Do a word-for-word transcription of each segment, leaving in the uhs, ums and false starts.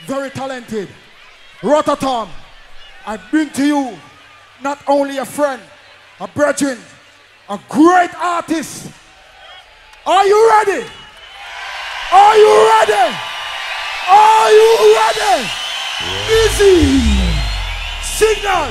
very talented. Rototom, I bring to you not only a friend, a brethren, a great artist. Are you ready? Are you ready? Are you ready? Easy. Signal.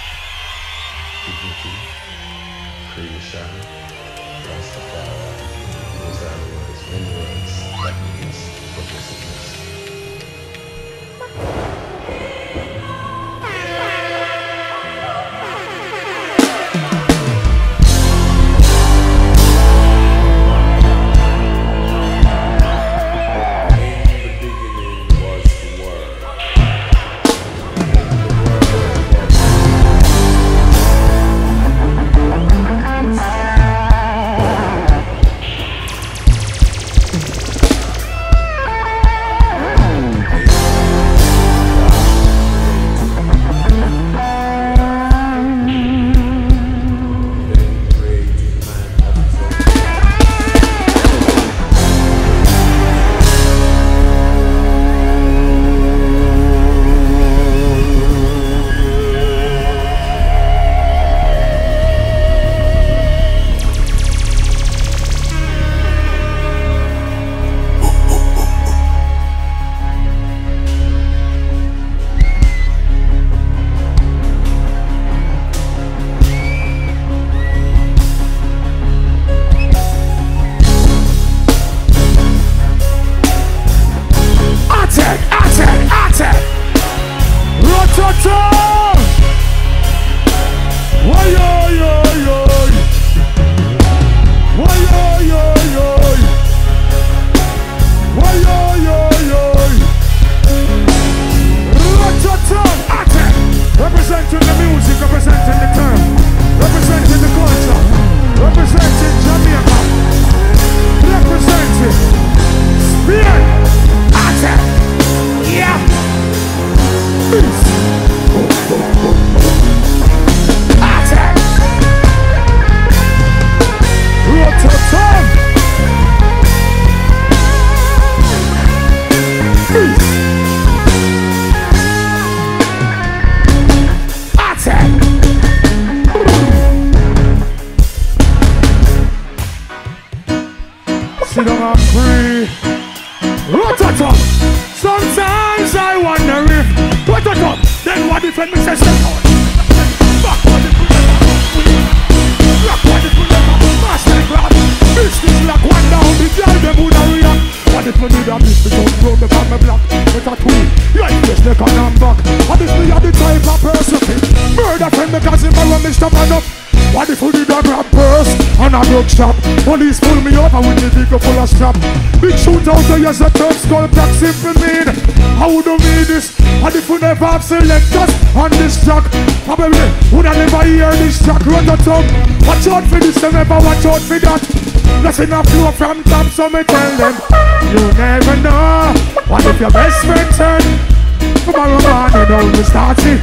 Police pull me up and with the vehicle full of strap. Big shootout there as a third skull black simple mean. How would you mean this? And if you never have selectors on this track, probably would I never hear this track. Run the tongue. Watch out for this, and never watch out for that. Nothing a flow from top, so me tell them. You never know. What if your best friend turn? Tomorrow morning, now we start it.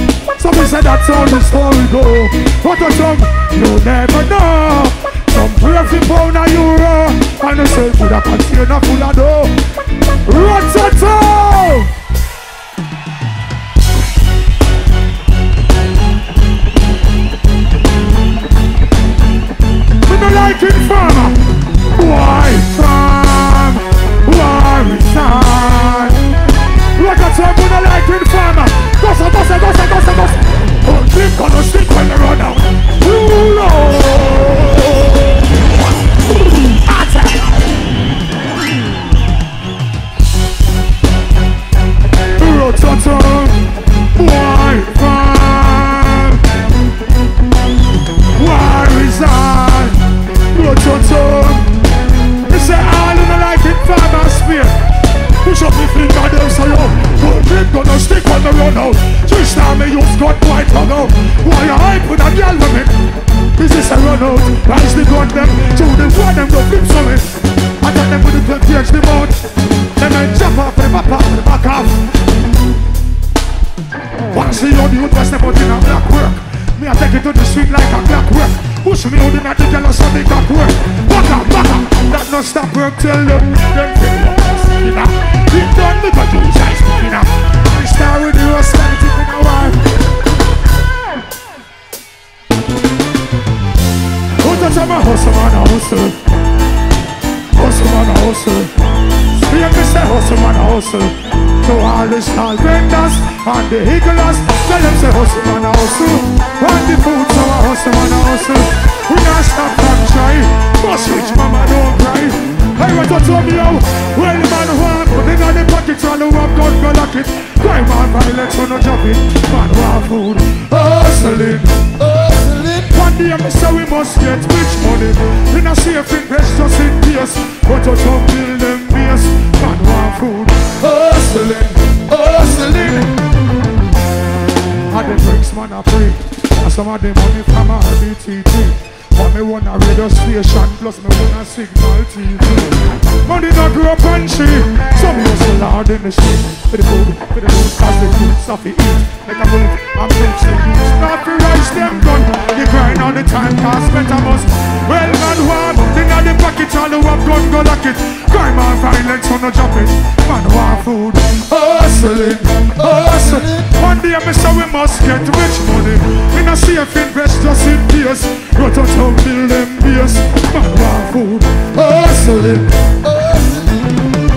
So we said that's how the story go. What the tongue? You never know. Some perfect pound a euro. And I say food a container full of dough. Rototo! We don't like it farmer. Why farm? Why we farm? Rototo, we don't like it farmer. Gossa, gossa, gossa, gossa, gossa. Oh, drink gonna stick when they run out. Ooh, Lord. Rototo, why farm? Why resign? Rototo, they say all in the like it farmer spear. Push up the finger there so yo, good drink gonna stick when they run out. Just now me use got quite hung out. Why you hype with a girl with me? Is this a run out? Rise the gun them, to the one them go flip some it. I tell them with the club change the mouth. Then I jump off the back off the back off. Once the young youth was step out in a black work. Me I take it to the street like a black work. Push me out in a the girl so they got work. Back up, back up. That no stop work till them. Them feel like a spinner. It done me got you size spinner. hustle. Hustle man a hustle. See me say hustle man a hustle. To all the stall vendors and the higglers, tell them say hustle man a hustle. Want the food so a hustle man a hustle. We not stop and try. Must rich mama don't cry. Hey, what you tell me how? Well, man, want put it on the pocket, all who have gun go lock it. Crime and violence, so no drop it. Man, want food, hustling, hustling. One day me say we must get rich money. We not safe invest just in case. But you don't build them base. Man, want food, hustling, hustling. And the drinks, man, I pray. And some of the money from our B T T. But me want a radio station, plus me want a signal T V. Money not grow up on tree. Some hustle hard in the street. For the food, for the food, cause the food stuff you eat. Like a wolf, I'm rich to use. Not to rise them gun. You grind all the time, cause better must. Well, man, one, they got the pocket, all the up gun, go lock it. Crime and violence, so no drop it. Man, want food, hustling, hustling. One day me say we must get rich money. We not safe invest just in case. Rot out how build them base. Man want food, hustling, hustling.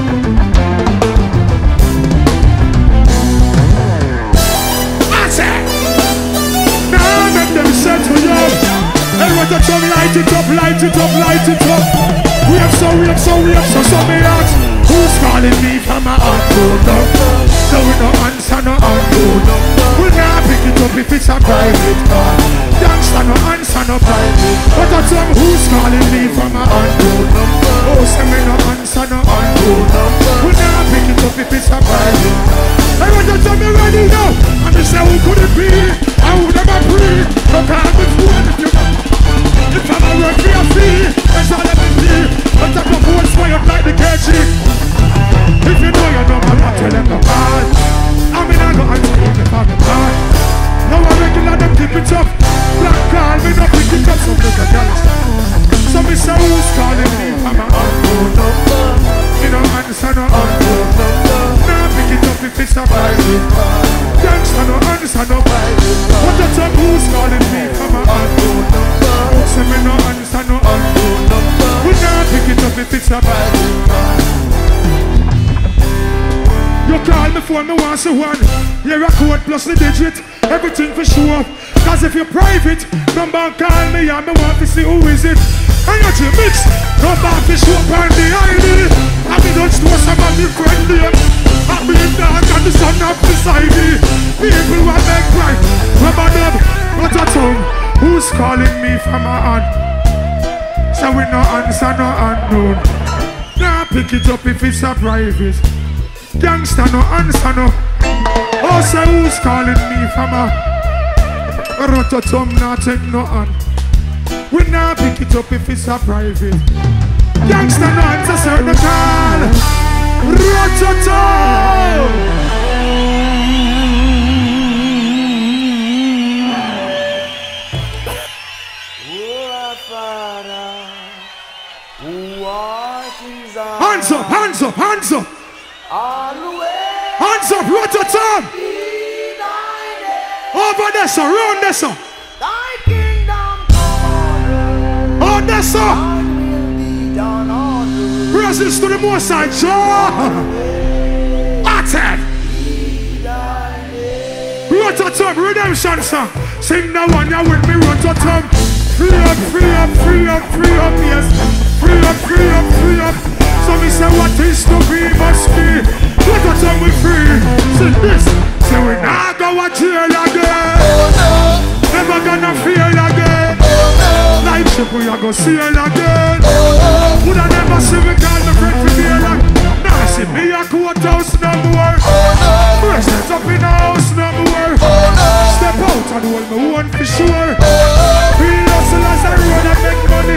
That's it. Now make them set to you. Hey, what you tell me? Light it up, light it up, light it up. We have so, we have so, we have so, so me ask. Who's calling me from my unknown number? So we no answer no unknown number. We not pick it up if it's a private call. Youngster no answer no private. But I tell me who's calling me from my unknown number? Oh, say me no answer no unknown number. We not pick it up if it's a private call. I want you to tell me ready now. And me say who could it be? I would never breathe. No call me phone if you if I'm a work for your fee, that's all let me see. But I can vote for you like the K G. If you know you know, I'm not telling them bad. I mean I go and speak if I'm bad. Now I'm regular them keep it up. Black call me no pick it up, so make a dance. So me say who's calling me from a unknown number? You know answer no unknown number. Now pick it up if it's a private call. Gangsta no answer no private call. What you tell who's calling me from a unknown number? Say me no answer no unknown number. We now pick it up if it's a private call. You call me phone, me want say one. You're a code plus the digit. Everything for sure. Cause if you're private, come back call me and me want to see who is it. I got you mix. Come back to show up on the I D. I be don't know some of me friend them. I be in dark and the sun up beside me. People want make right. Remember them, not a tongue. Who's calling me from my hand? So we no answer, no unknown. Now pick it up if it's a private. Gangsta no answer no. Oh, say who's calling me from a rototom, not take no hand. We now pick it up if it's a private. Gangsta no answer, sir, no call. Rototom. Hands up, hands up, hands up. Hands up, Rototom. Over there, sir, round there, sir. Thy kingdom come. On there, sir. Praises to the Most High, Jah. Attack. Rototom, redemption, sir. Sing the one you with me, Rototom. Free up, free up, free up, free up, yes. Free up, free up, free up. So me say what is to be must be. Rototom we free. Sing this. Say we not go to jail again. Oh no. Never gonna feel again. Oh no. Like ship we a go sail again. Oh no. Would I never see me call my friend for me like. Now see me a courthouse no more. Oh no. Present up in the house no more. Oh no. Step out and hold me one for sure. Oh no. Real hustle as I run and make money.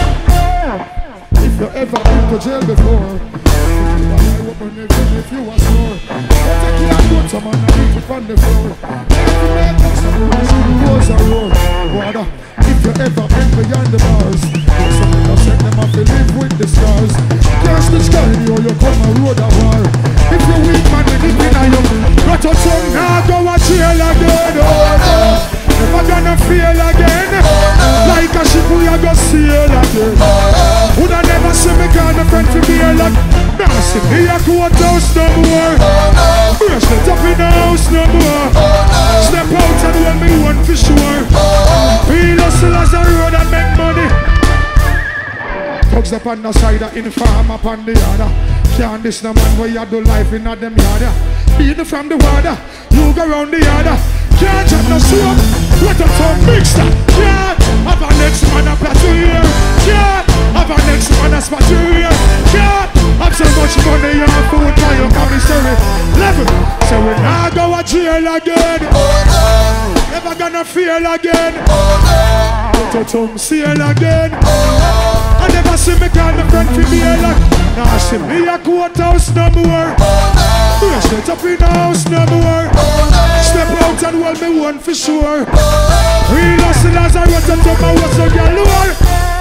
If you ever been to jail before, I open even if you are sore. Take your good some and leave it on the floor. If you make us a rush, you goes a roar. Brother, if you ever been beyond the bars, some people send them off to live with the stars. Can't switch girl pigs up on the side, inform up on the other. Can't this no man where you do life in a them yard. Beating from the water, you go round the other. Can't have no soap, what a tongue mixer. Can't have a next man a plateau. Can't have a next man a spot here. Can't have so much money on food by your commissary. Level, so we now go to jail again. Never gonna feel again. What a tongue seal again. I never see me call my friend for me like. Now see me a courthouse no more. We a set up in the house no more. Step out and hold me one for sure. Real hustlers I want to talk about what's a galore.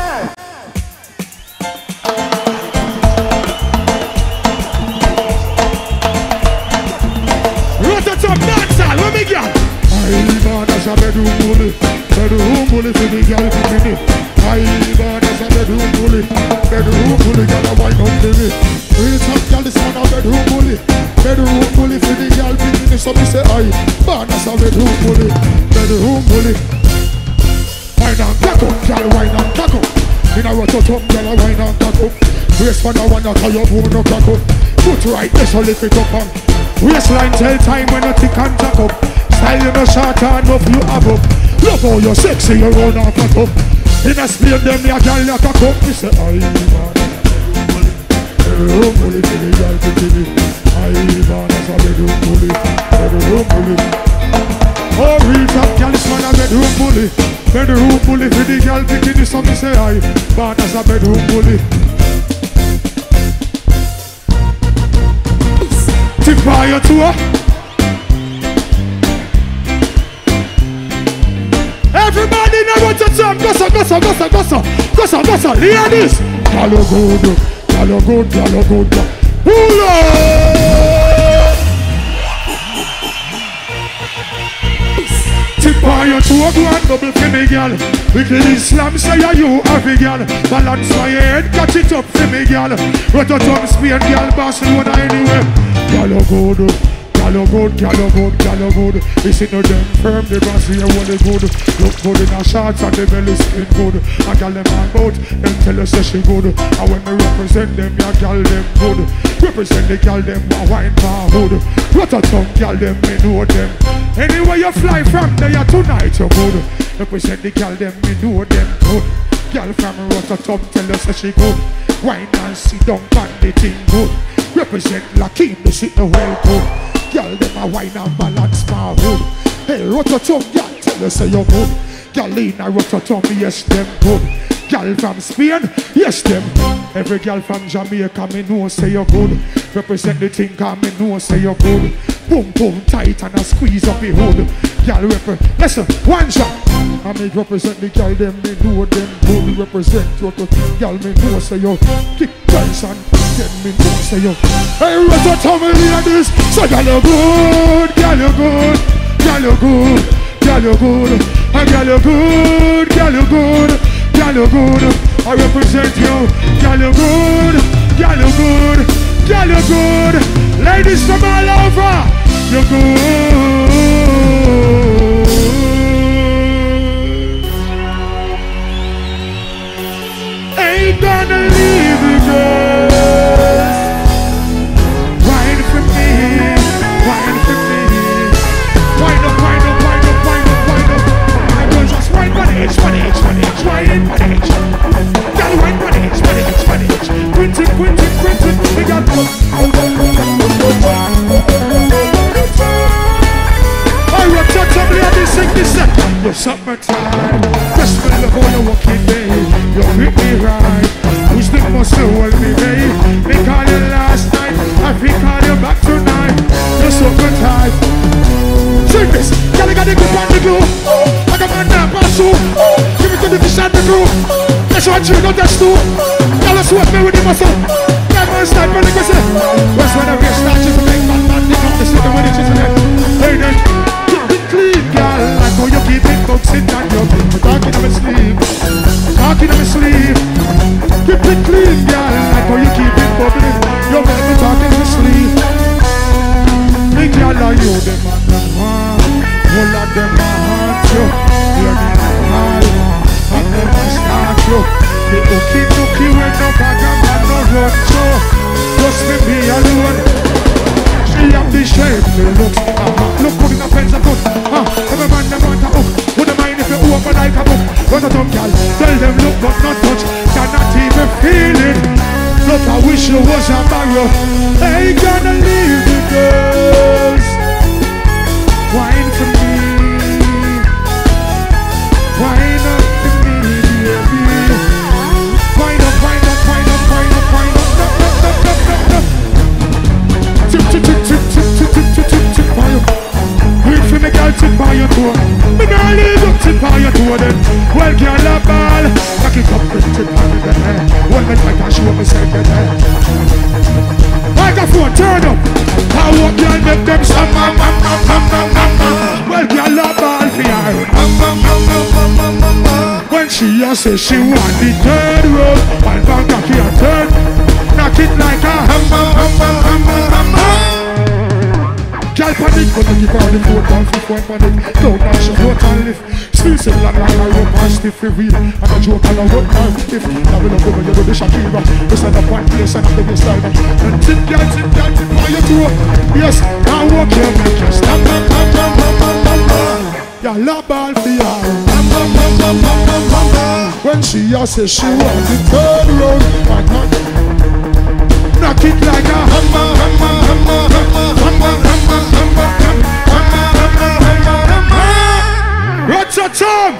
Rototom dancer, let me get. I born as a bedroom bully, bedroom bully for the girl to me. I born as a bedroom bully, bedroom bully, girl a wine up to me. Real top girl, this man a bedroom bully, bedroom bully for the girl to me. So me say I born as a bedroom bully, bedroom bully. Wine and cock up, girl, wine and cock up. In a rototom, girl a wine and cock up. Waist for no one that tie your bone no cock up. Foot right, this will lift it up and waistline tell time when you tick and jack up. Style you no short enough you have up. Love how you sexy you run off a cup. In a speed them ya girl like a cup. Me say I man bedroom bully for the girl to me. I man as a bedroom bully, bedroom bully. Oh real top girl this man a bedroom bully, bedroom bully for the girl to me. So me say I man as a bedroom bully. Tip by your tour. Everybody know what to talk. Gossa, gossa, gossa, gossa, gossa, gossa. Ladies, y'all look good, y'all look good, y'all look good. Hula! Tip on your toe, go and double for me, girl. Wicked Islam say you have a girl. Balance my head, catch it up for me, girl. What a tongue spear, girl, Barcelona anywhere. Y'all look good. Y'all look good, y'all look good, y'all look good. Listen to them firm, the brass here really good. Look good in her shorts and the belly skin good. A gal them on boat, them tell us that she good. And when we represent them, ya gal them good. Represent the gal them a wine for hood. What a tongue gal them, me know them. Anywhere you fly from, there tonight you good. Represent the gal them, me know them good. Gal from Rotterdam tell us that she good. Wine and sit down on the thing good. Represent Lakeem, the shit the well good. Girl, them a wine and balance my hood. Hey, Rototom, girl, tell us say you're good. Girl, in a Rototom, yes, them good. Girl from Spain, yes, them. Every girl from Jamaica, me know say you're good. Represent the thing, cause me know say you're good. Boom, boom, tight and a squeeze up the hood. Girl, represent, listen, one shot. I me represent the girl, them, me know them good. Represent Rototom, girl, me know say you're kick dance and me know say you. Hey, Rototom, me hear this. So girl you good, girl you good, girl you good, girl you good, girl you good, girl you good, girl you good. I represent you, girl you good, girl you good, girl you good. Ladies from all over, you good. Ain't gonna leave you, girl. It's funny, it's funny, it's wine, funny, it's got wine, funny, it's funny, it's funny, it's quintin, quintin, quintin, we got to I rock to somebody on this sing this set. You're summertime, just feel the whole walking day. You hit me right, who's the muscle will be made? We called you last night, I think call you back tonight. You're summertime. Sing this, gotta got a good one to go. I got my nap, pass through. Give it to the fish and the crew. That's what you got, that's too. Y'all sweat me with the muscle. Never start when they go say. What's when I get started to make man, man, they come to sit with the chisel. Hey, then, keep it clean, girl. I know you keep it boxing and you're talking to my sleep. Talking to my sleep. Keep it clean, girl. I know you keep it bubbling. You're never talking to sleep. Big girl, are you the man that want? All of them are hurt you. You're the high. And them are start you. The ookie nookie when no bag and man no run show. Just me be alone. She have the shape, me look. Uh-huh. Look good in the fence and good. Uh, every man them want to up. Wouldn't mind if you open like a book. Run a tongue, girl. Tell them look but not touch. Cannot even feel it. Look, I wish you was a barrow. Ain't gonna leave the girls. Wine for me. Wine up for me, baby. Wine up, wine up, wine up, wine up, wine up. No, no, no, no, no, no. Tip, tip, tip, tip, tip, tip, tip, tip, tip, tip, fire. Wait for me, girl, tip by your toe. Me girl, leave up, tip by your toe then. Well, girl, a ball. Back it up, tip, tip, by the head. One minute, I can show me, say, get head. Microphone, turn up. How up, girl, make them some. Well, girl, a ball for her. When she a say she want the third road, I'll back up here third. Knock it like a hammer, hammer, hammer, hammer. Girl panic, but make it all the four down, fifth one panic. Don't dash your foot and lift. Still say long like a rope and stiff for real. And a joke and a rope and stiff. Now we don't go when you do the Shakira. We stand up one place and the best side. And tip, girl, tip, girl, tip by your toe. Yes, now walk your make you stop. Y'all a ball for y'all. When she a say she want the third round, why not? Knock it like a hammer, hammer, hammer, hammer, hammer, hammer, hammer, hammer, hammer, hammer. What's your tongue?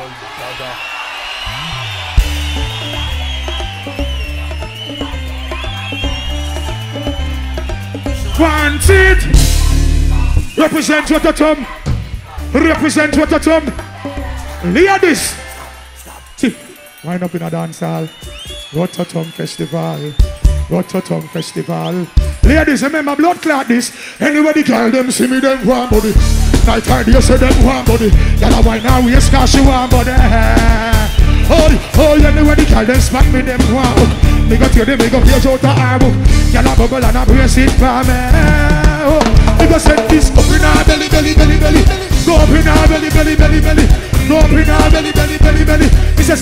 Want it? Represent what the tongue. Represent what the tongue. Ladies. See, wind up in a dance hall. Rototom Festival. Rototom Festival. Ladies, remember blood clot this. Anybody call them, see me, them warm body. Night time, you say them warm body. Y'all wine now, we cause she warm body. Oh, oh, anybody call them, smack me, them warm. Me go tear them, me go page out the our book. Y'all a bubble and a brace it for me. Oh, me go set this up in our belly, belly, belly, belly. Go up in our belly, belly, belly, belly. Go up in our belly, belly, belly, belly. He says,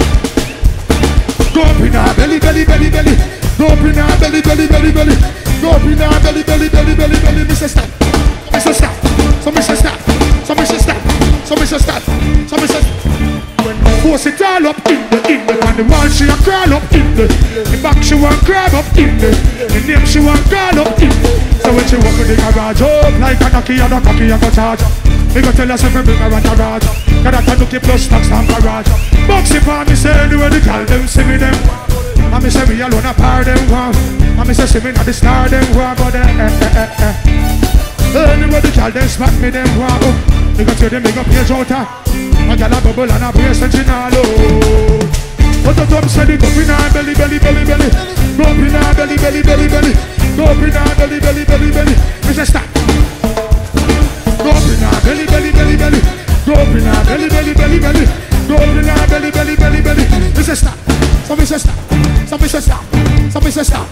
go up in our belly, belly, belly, belly. Go up in our belly, belly, belly, belly. Go up in our belly, belly, belly, belly, belly. Me say stop. Me say stop. So me say stop. So me say stop. So me say stop. So me say stop. When I force it all up in the, in the. On the wall she a crawl up in the. The back she want grab up in the. The name she want call up in the. So when she walk in the garage up like a knocky and a cocky and a charge. Me go tell herself bring her a garage. Cause that a nookie plus stocks and garage. Boxy for me say anywhere the girl them see me them. And me say me alone a par them one. And me say see me not the star them one. But eh eh eh eh. Anywhere the girl them smack me them one. Me go tell them me go page out her. A girl a bubble and a brace and she not low. But the top said it up in her belly belly belly belly. Go up in her belly belly belly belly. Go up in her belly belly belly belly. Me say stop. Go up in our belly, belly, belly, belly. Go up in our belly, belly, belly, belly. Go up in our belly, belly, belly, belly. We say stop. Somebody say stop. Somebody say stop. Somebody say stop.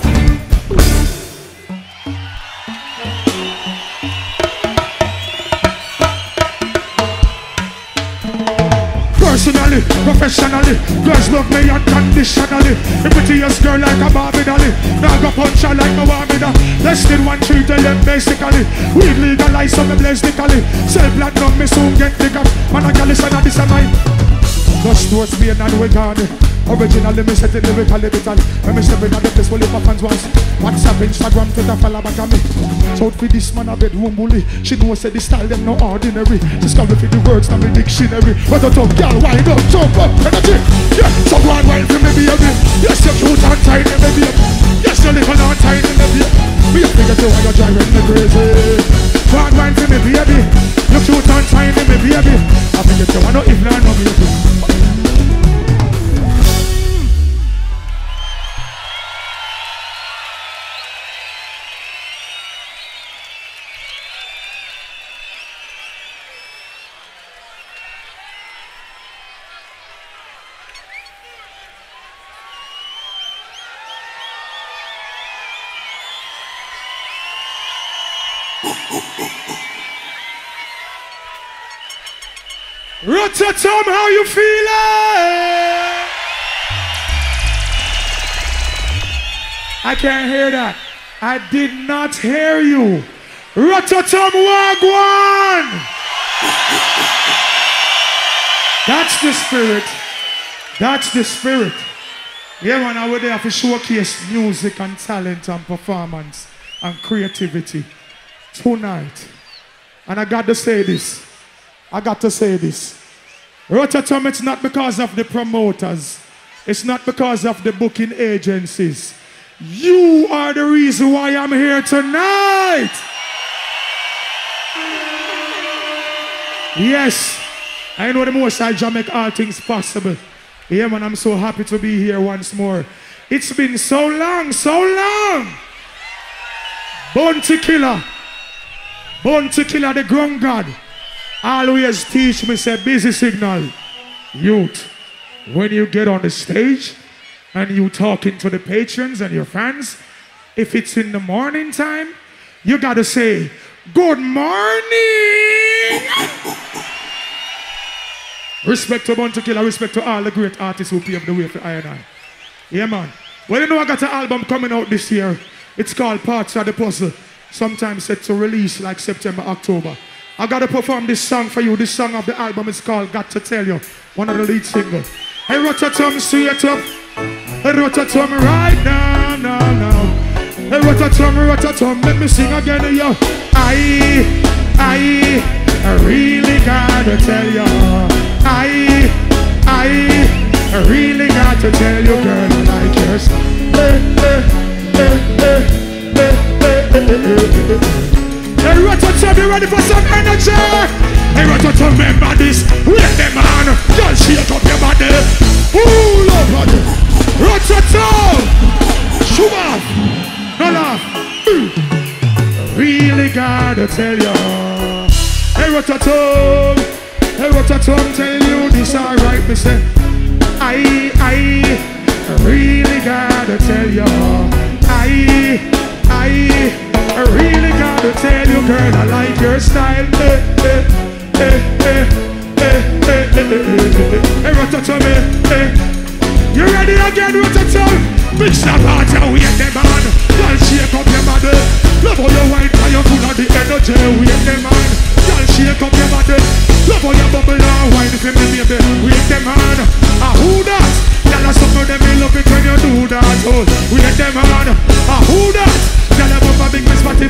Personally, professionally, girls love me unconditionally. The prettiest girl like a Barbie dolly. Now go punch her like a Barbie doll. Less than one treat them basically. Weed legalize on the blazedically. Sell platinum, me soon get thicker. Man, I can listen to this and mine. Just towards me and we got it. Originally, me set it lyrically vital. When me step in the place, well, if my fans once. WhatsApp, Instagram, Twitter, follow back on me. So for this man a bedroom bully. She knows say the style them no ordinary. She's coming for the words from the dictionary. What a tough girl, wind up, jump up, energy. Yeah, so go and wine for me, baby. Yes, you're cute and tiny, baby. Yes, you're little and tiny, baby. Me a figure to why you're driving me crazy. Go and wine for me, baby. You're cute and tiny, me baby. I figure to why not if not, no baby. Rototom, how you feeling? I can't hear that. I did not hear you. Rototom Wagwan! That's the spirit. That's the spirit. Yeah, man, I would there to showcase music and talent and performance and creativity tonight. And I got to say this. I got to say this. Rototom, it's not because of the promoters. It's not because of the booking agencies. You are the reason why I'm here tonight. Yes, I know the Most High Jah make all things possible. Yeah, man, I'm so happy to be here once more. It's been so long, so long. Bounty Killer, Bounty Killer, the ground god, always teach me, say, busy signal. Youth, when you get on the stage and you talking to the patrons and your fans, if it's in the morning time, you gotta say, good morning. Respect to Bounty Killer, respect to all the great artists who paved the way for I and I. Yeah, man. Well, you know I got an album coming out this year. It's called Parts of the Puzzle. Sometimes set to release like September, October. I got to perform this song for you. This song of the album is called Got to Tell You. One of the lead singles. Hey, Rototom, see it up. Hey, Rototom, right now, now, now. Hey, Rototom, Rototom, let me sing again, yo. I, I, I really gotta tell you. I, I, I really got to tell you, girl, I like your style. Hey, Rototom, you ready for some energy? Hey, Rototom, remember this. Wait them on, just shake up your body. Ooh, love body. Rototom, show off, no laugh. Ooh. Really gotta tell you. Hey, Rototom, hey, Rototom, tell you this alright, me say. I, I, really gotta tell you. I, I, really gotta tell you, girl, I like your style. Eh, eh, eh, eh, eh, eh, eh, eh. Hey, Rototom, eh. You ready again, Rototom? Big stop out and wait them on. Girl, shake up your body. Love how you whine and you full of the energy. Wait them on. Girl, shake up your body. Love how you bubble and wine for me, baby. Wait them on. Ah, who that? Girl, some of them will love it when you do that. Oh, wait them on. Ah, who that? Girl, I bump a big miss party.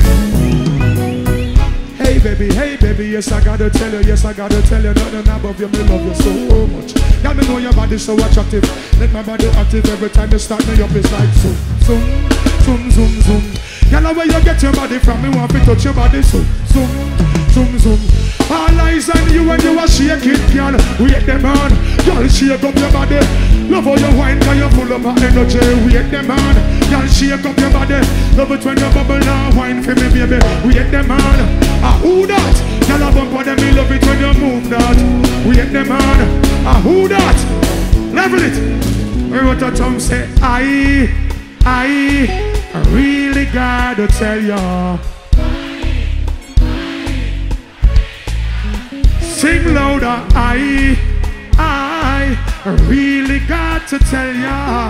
Hey baby, hey baby, yes I gotta tell you, yes I gotta tell you, nothing above you, me love you so much. Girl, me know your body so attractive. Let my body active every time you start me up. It's like zoom, zoom, zoom, zoom, zoom. Girl, where you get your body from? Me want to touch your body so zoom, zoom, zoom. All eyes on you when you are shaking, girl. Wait them on, girl, shake up your body. Love how you whine, cause you full of energy. Wait them on, girl, shake up your body. Love it when you bubble and whine for me, baby. Wait them on, ah who that? Girl, I bump on them, me love it when you move that. Wait them on, ah who that? Level it. Rototom say, I, I, I really gotta tell ya. Sing louder, I, I, I really got to tell ya.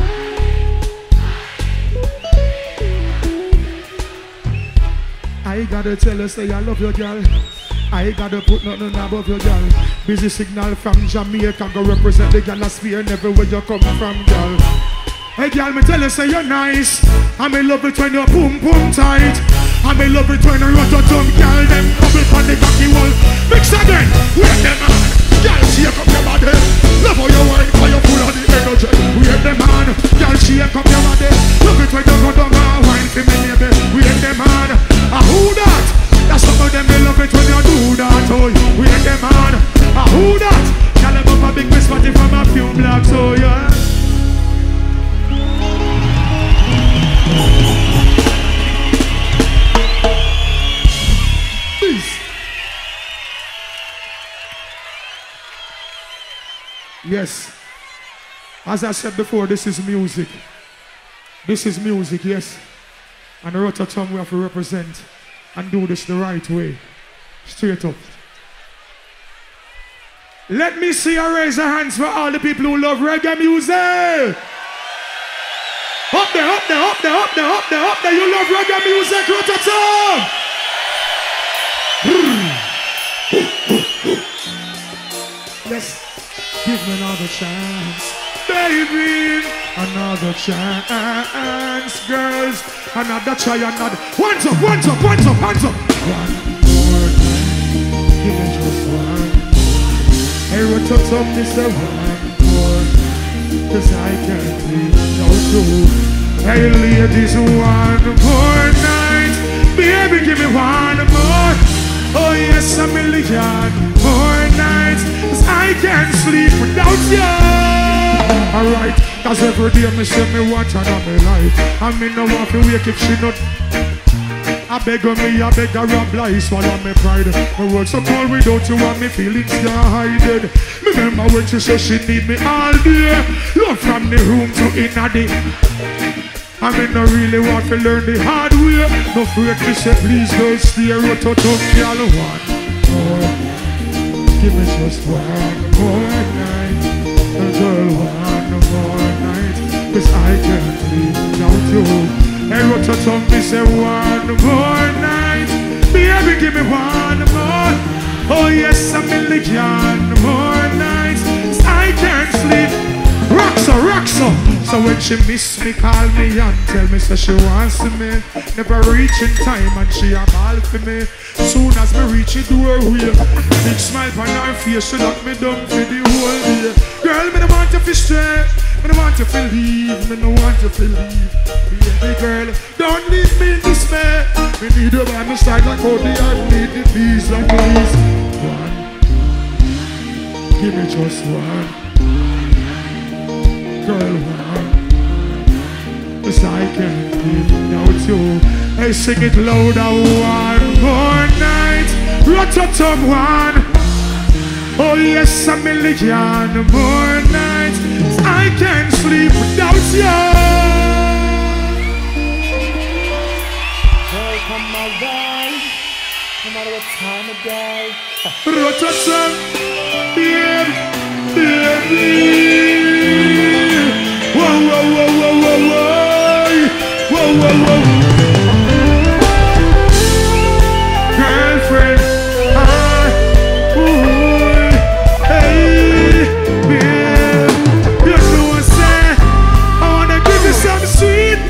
I gotta tell her, say I love your girl. I gotta put nothing above your girl. Busy signal from Jamaica, go represent the galasphere everywhere you come from, girl. Hey girl, me tell you say you're nice. I me love it when you boom boom tight. I me love it when you Rototom, girl. Them bubble on the cocky wall. Mix again, wait them on. Girl, shake up your body. Love how you whine, how you full of the energy. Wait them on. Girl, shake up your body. Love it when you go down and whine for me, baby. Wait them on. Ah, who that? That's some of them they love it when you do that. Oh, wait them on. Ah, who that? Girl, I'm up a big miss party from a few blocks. Oh, yeah. Yes, as I said before, this is music. This is music, yes. And the Rototom we have to represent and do this the right way. Straight up. Let me see you raise your hands for all the people who love reggae music. Up up there, up there, up there, up there, up there, up there. You love reggae music, Rototom. Yes, give me another chance, baby. Another chance, girls. Another try, another. Hands up, hands up, hands up, hands up. One more time, give me just one. Hey, Rototom, this is one more. Cause I can't leave no two. Hey ladies, one more night. Baby, give me one more. Oh yes, a million more nights. Cause I can't sleep without you. Alright, cause every day me say me want another life. And me no want to wake if she not. I beg of me, I beg her a blight, swallow me pride. My world so cold without you and me feelings guided. Remember when she said she need me all day. Love from the room to inna the. I mean, I really want to learn the hard way. No afraid to say, please girl, stay out of me all one more. Give me just one more night. Girl, one more night. Cause I can't live without you. Hey, Rototom, me say one more night. Baby, give me one more. Oh yes, a million more nights. I can't sleep. Roxo, Roxo. So when she miss me, call me and tell me so she wants me. Never reach in time and she a ball for me. Soon as me reach the doorway, big smile on her face, she lock me down for the whole day. Girl, me don't want you to stay. Me don't want you to leave. Me don't want you to leave. Baby girl, don't leave me in despair. Me need you by my side like how the heart need the peace like please. One, give me just one. Girl, one. Cause I can't live without you. Hey, sing it louder. One more night. Rototom one. Oh yes, a million more nights. I can't sleep without you. Come my way, no matter what time of day. Rototom, baby, baby. Whoa, whoa, whoa, whoa, whoa, whoa, whoa, whoa, whoa. Girlfriend, I, ooh, hey, babe. You know what I'm saying? I wanna give you something sweet.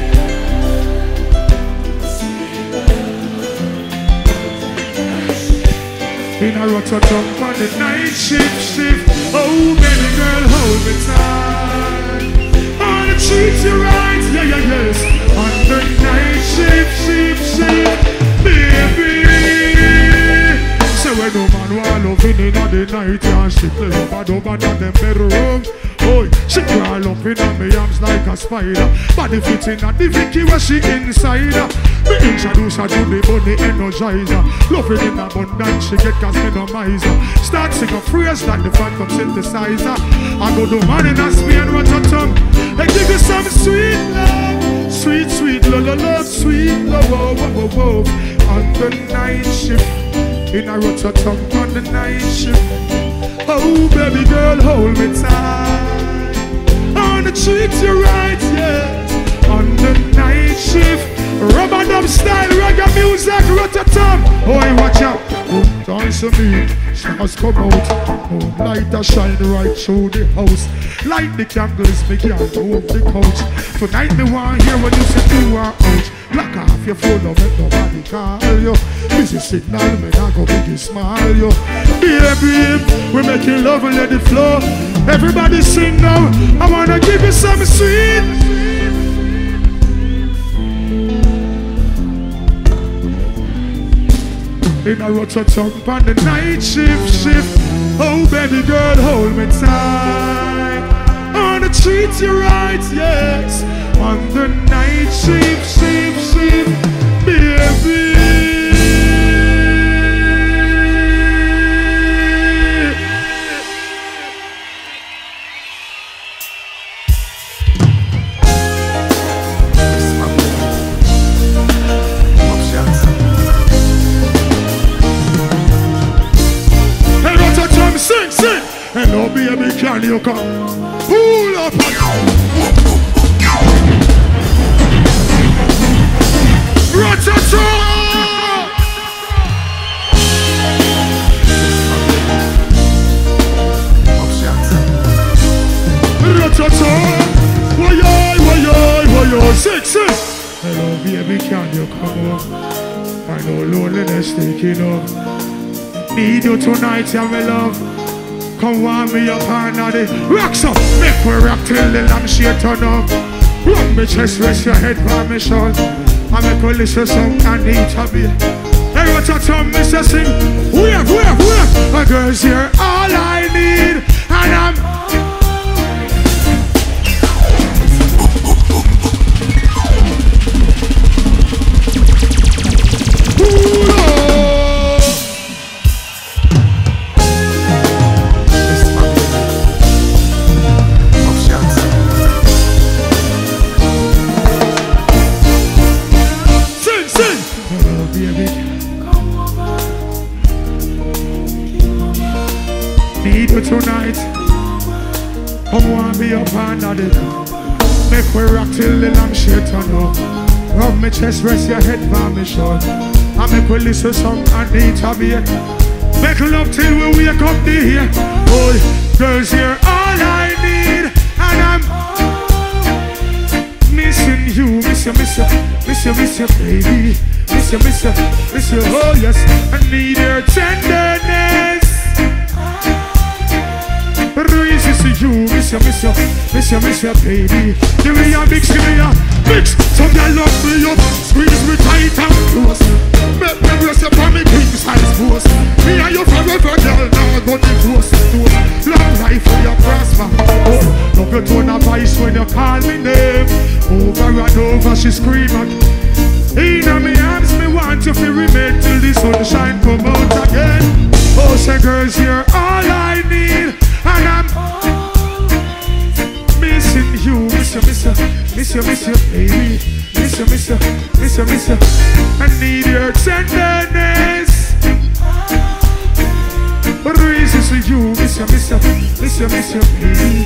In a Rototom on the night shift, shift. Oh, baby girl, hold me tight. I wanna treat you right, yeah, yeah, yes. On the night shift, shift, shift, baby. So when no man want loving in the night, and she play up and over in them bedroom. Oh, she crawl up in my arms like a spider. Body fitting at the Vicky where she inside. Me introduce her to the bunny energizer. Loving in abundance, she get cause me no miser. Start sing a phrase like the phantom synthesizer. I go to man in a Spain, Rototom. They give you some sweet love. Sweet, sweet, love, love, love, sweet love, whoa, whoa, whoa, whoa. On the night shift. In a Rototom on the night shift. Oh, baby girl, hold me tight. I wanna treat you right, yes. On the night shift. Rubber dub style, reggae music, Rototom. Oh, watch out. Don't dance to me. Stars come out. Moonlight a shine right through the house. Light the candles, me can't move the couch. Tonight me want hear when you say you are out. Block off your phone, don't make nobody call you. Busy signal, me not go big smile you. Baby, we making love and let it flow. Everybody sing now. I wanna give you something sweet. In a Rototom on the night shift, shift. Oh baby girl, hold me tight. I wanna treat you right, yes. On the night shift, shift, shift, baby. Sing, sing, hello baby, can you come? Pull up. Six, six. Hello, baby, can you come home? I know loneliness taking off. Need you tonight, yeah, my love. Come warm me up under the rocks up. Make me rock till the lampshade turn up. Run me chest, rest your head by me shoulder. I make you listen some I need to be. Hey, what you tell me, say sing. Wave, wave, wave. My girl's here, all I need. And I'm tonight, come on, be up under the make we rock till the lampshade turn up. Rub me chest, rest your head by me shoulder. I make we listen some and need to be. Make love till we wake up the here. Oh, girls, you're all I need, and I'm missing you, miss you, miss you, miss you, miss you, baby, miss you, miss you, miss you. Oh yes, I need your tenderness. Reasons to you, miss you, miss you, miss you, miss you, baby. Give me a mix, give me a mix. Some girl love me up, squeeze me tight and close. Make me brace up on me king size force. Me and you forever, girl, now go divorce. Long life for your prosper. Oh, love your tone of voice when you call me name. Over and over she scream at. In my arms, me want you to remain till the sunshine come out again. Oh, say girls, you're all I need. And I'm missing you, miss you, miss you, miss you, miss you, baby, miss you, miss you, miss you, miss you. I need your tenderness. Reasons for you, miss you, miss you, miss you, miss you, baby.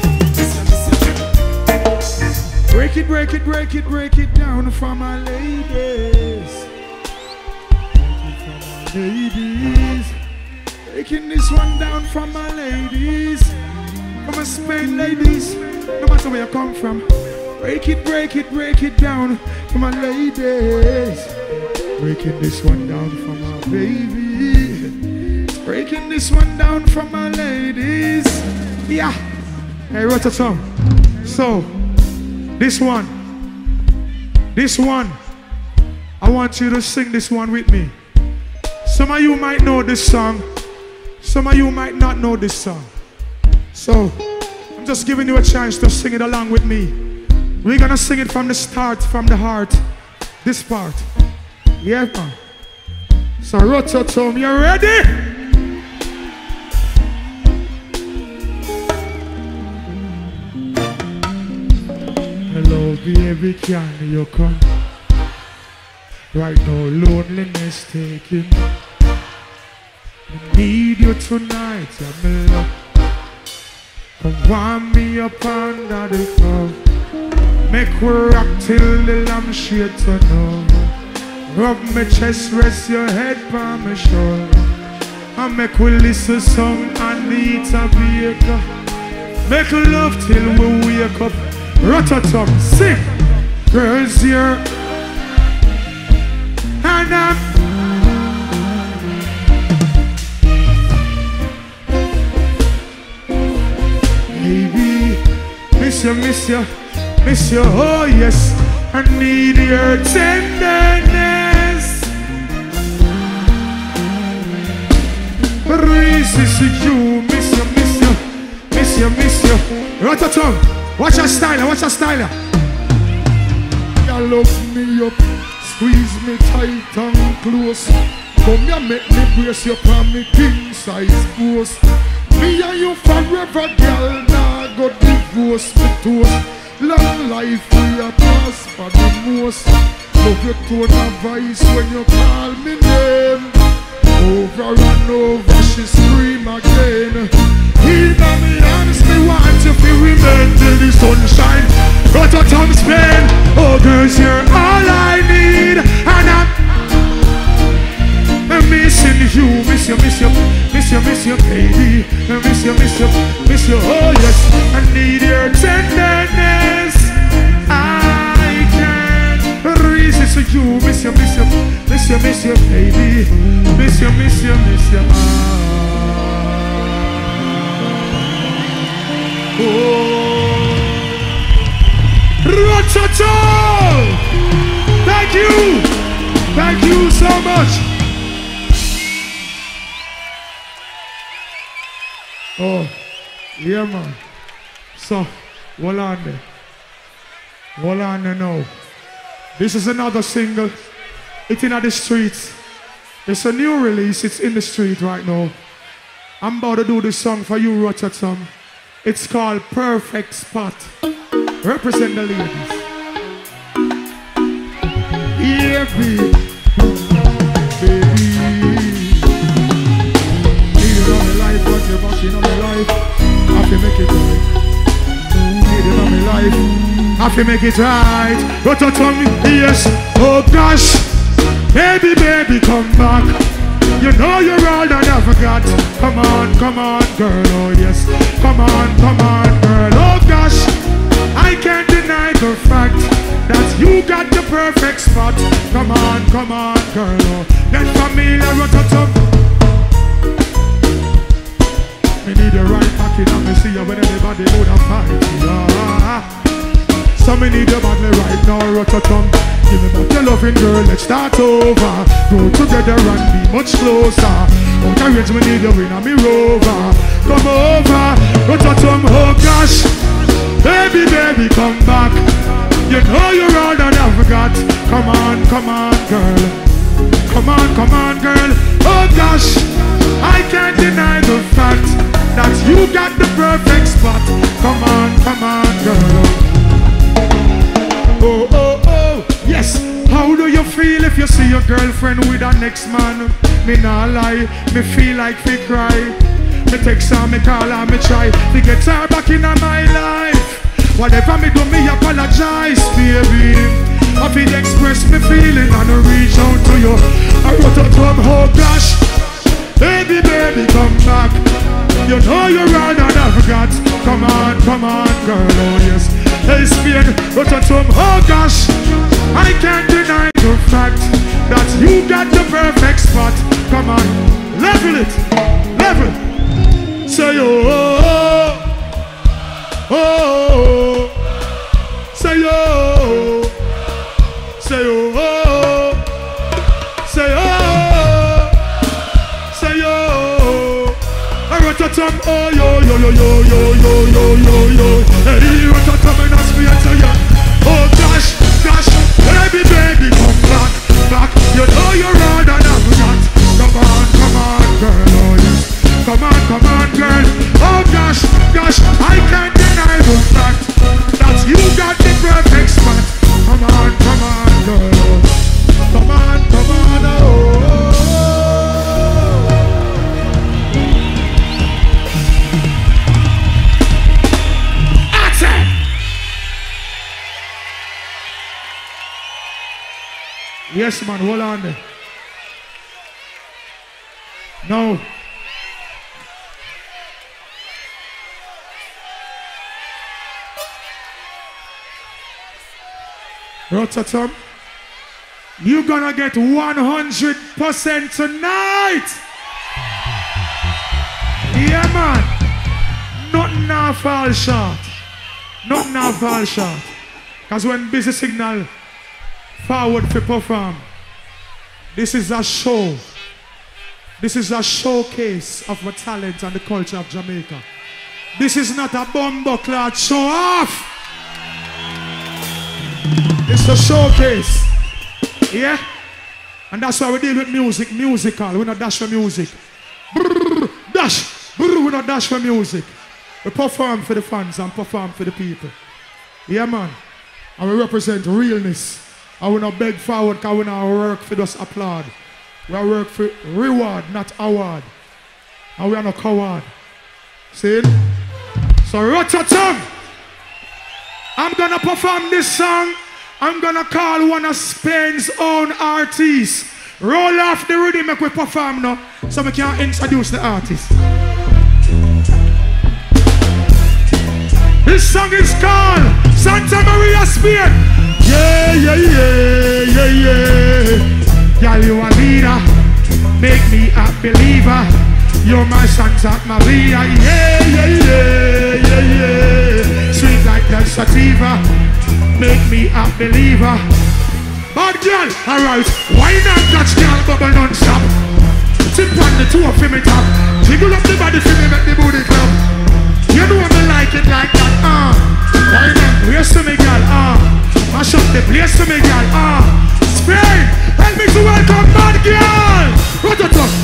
Break it, break it, break it, break it down for my ladies. For my ladies. Breaking this one down for my ladies, for my Spain ladies, no matter where you come from. Break it, break it, break it down for my ladies. Breaking this one down for my baby. Breaking this one down for my ladies. Yeah. Hey, what's the song? So, this one, this one, I want you to sing this one with me. Some of you might know this song. Some of you might not know this song. So, I'm just giving you a chance to sing it along with me. We're gonna sing it from the start, from the heart. This part. Yeah, man. So, Rototom, you ready? Hello, baby, can you come? Right now, loneliness taking. I need you tonight, I'm in love. Come warm me up under the glove. Make we rock till the lampshade turn on. Rub my chest, rest your head by my shoulder. And make we listen song and eat a baker. Make love till we wake up. Rototom, sing. Girls here. And I'm baby, miss you, miss you, miss you, oh yes. I need your tenderness. Reasons to you, miss you, miss you, miss you, miss you. Rototom, watch your style, watch your style. You love me up, squeeze me tight and close. Come here, make me brace you for me king size post. Me and you forever, girl, now go divorce me toast. Long life we are prosper the most. Love your tone of voice when you call me name. Over and over she scream again. In my arms me want you to remain till the sunshine. Got a tongue Spain. Oh girls, you're all I need. And I'm you, miss you, miss you, miss you, miss you, baby. Miss you, miss you, miss you, oh yes. I need your tenderness. I can't resist you, miss you, miss you, miss you, miss you, baby. Miss you, miss you, miss you. Oh, Rototo! Thank you, thank you so much. Oh, yeah, man. So, hold on there. Hold on there now. This is another single. It's in the streets. It's a new release. It's in the street right now. I'm about to do this song for you, Rototom. It's called Perfect Spot. Represent the ladies. Yeah, baby. Baby. Need it on my life, but you're back in on my life. I have to make it right. Need it on my life. I have to make it right. Rototom, yes. Oh gosh. Baby, baby, come back. You know you're all that I forgot. Come on, come on, girl, oh yes. Come on, come on, girl, oh gosh. I can't deny the fact that you got the perfect spot. Come on, come on, girl, oh. That familiar Rototom. Me need the right pocket and me see you when everybody would have fight. Yeah. So me need the bottle right now, Rototom. Give me back your loving, girl, let's start over. Go together and be much closer. Out of range, me need you in a me rover. Come over, Rototom, oh gosh. Baby, baby, come back. You know you're all that I forgot. Come on, come on, girl. Come on, come on, girl. Oh gosh, I can't deny the fact that you got the perfect spot. Come on, come on, girl. Oh, oh, oh, yes. How do you feel if you see your girlfriend with her next man? Me nah lie, me feel like we cry. Me text her, me call her, me try to get her back in my life. Whatever me do, me apologize, baby. I feel express me feeling and I reach out to you. I wrote a drum, oh gosh. Baby, baby, come back. You know you're all that I forgot. Come on, come on, girl, oh yes. Hey, Spain, Rototom, oh gosh. I can't deny the fact that you got the perfect spot. Come on, level it, level. Say oh, oh, oh. Say oh, say oh, say oh, say oh. Rototom, oh yo yo yo yo yo yo yo yo yo. Hey, Rototom, and that's me to you. Oh gosh, gosh, baby, baby, come back, back. You know you're all that I've got. Come on, come on, girl, oh yes. Come on, come on, girl. Oh gosh, gosh, I can't deny the fact that you got the perfect spot. Come on, come on, girl. Come on, come on, oh. Yes, man, hold on there. No. Rototom, you're gonna get one hundred percent tonight. Yeah, man. Nothing now fall short. Nothing now fall short. Because when busy signal forward for perform, this is a show. This is a showcase of the talent and the culture of Jamaica. This is not a bumbo-clad show off. It's a showcase. Yeah? And that's why we deal with music, musical. We not dash for music. Brrr, dash. Brrr, we not dash for music. We perform for the fans and perform for the people. Yeah, man. And we represent realness. And we not beg forward because we not work for just applaud. We work for reward, not award. And we are not coward. See it? So Rototom, I'm gonna perform this song. I'm gonna call one of Spain's own artists. Roll off the rhythm, make we perform now, so we can introduce the artist. This song is called Santa Maria, Spain. Yeah, yeah, yeah, yeah, yeah. Girl, you a leader, make me a believer. You're my Santa Maria. Yeah, yeah, yeah, yeah, yeah. Sweet like the sativa, make me a believer. Bad girl, alright. Why not catch girl bubble non-stop? Tip on the two of him it up. Jiggle up the body for me, make the booty club. You know me like it like that, ah. Uh. Why not? Race to me, girl, ah. Uh. Mash up the place to me, girl, ah. Uh. Spain, help me to welcome bad girl. What the talk?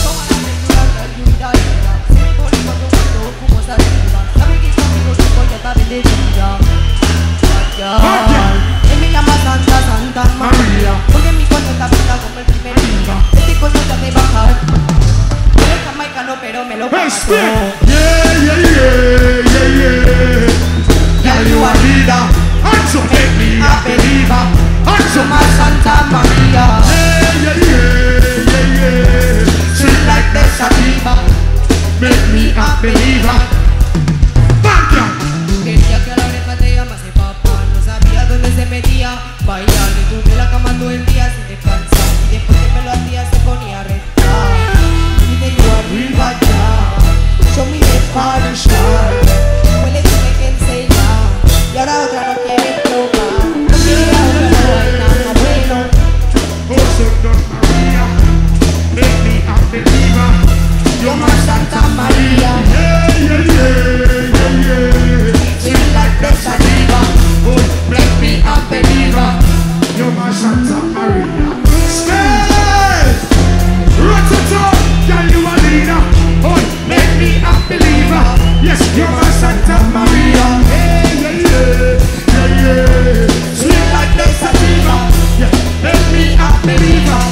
Bad girl. Santa, Santa Maria, porque mi cuerpo está pinta como el primer día. Este coño ya me baja. Pero esta maica no, pero me lo paga todo. Yeah, yeah, yeah, yeah, yeah. Girl, you a leader, and so make me a believer. And so my Santa Maria. Yeah, yeah, yeah, yeah, yeah. Sweet like the sativa, make me a believer. Bad girl. Quería que a la oreja te llamase papá, no sabía dónde se metía. Bailando y tuve la cama todo el día sin descansar. Y después que me lo hacía se ponía a restar. Y te yo arriba ya. Show me the party star. Pues le tuve que enseñar. Y ahora otra no quiere probar. No quiere ahora no hay nada bueno. Oh, Santa Maria, make me a believer. You're my Santa Maria. Yeah, yeah, yeah, yeah, yeah. Sweet like the sativa. Oh, Make me a believer. you're my Santa Maria. Stay! Ratata, girl, you a leader. Oh, make me a believer. Yes, you're my Santa Maria. Yeah, yeah, yeah, yeah, yeah. Sweet like the sativa. Yeah, make me a believer.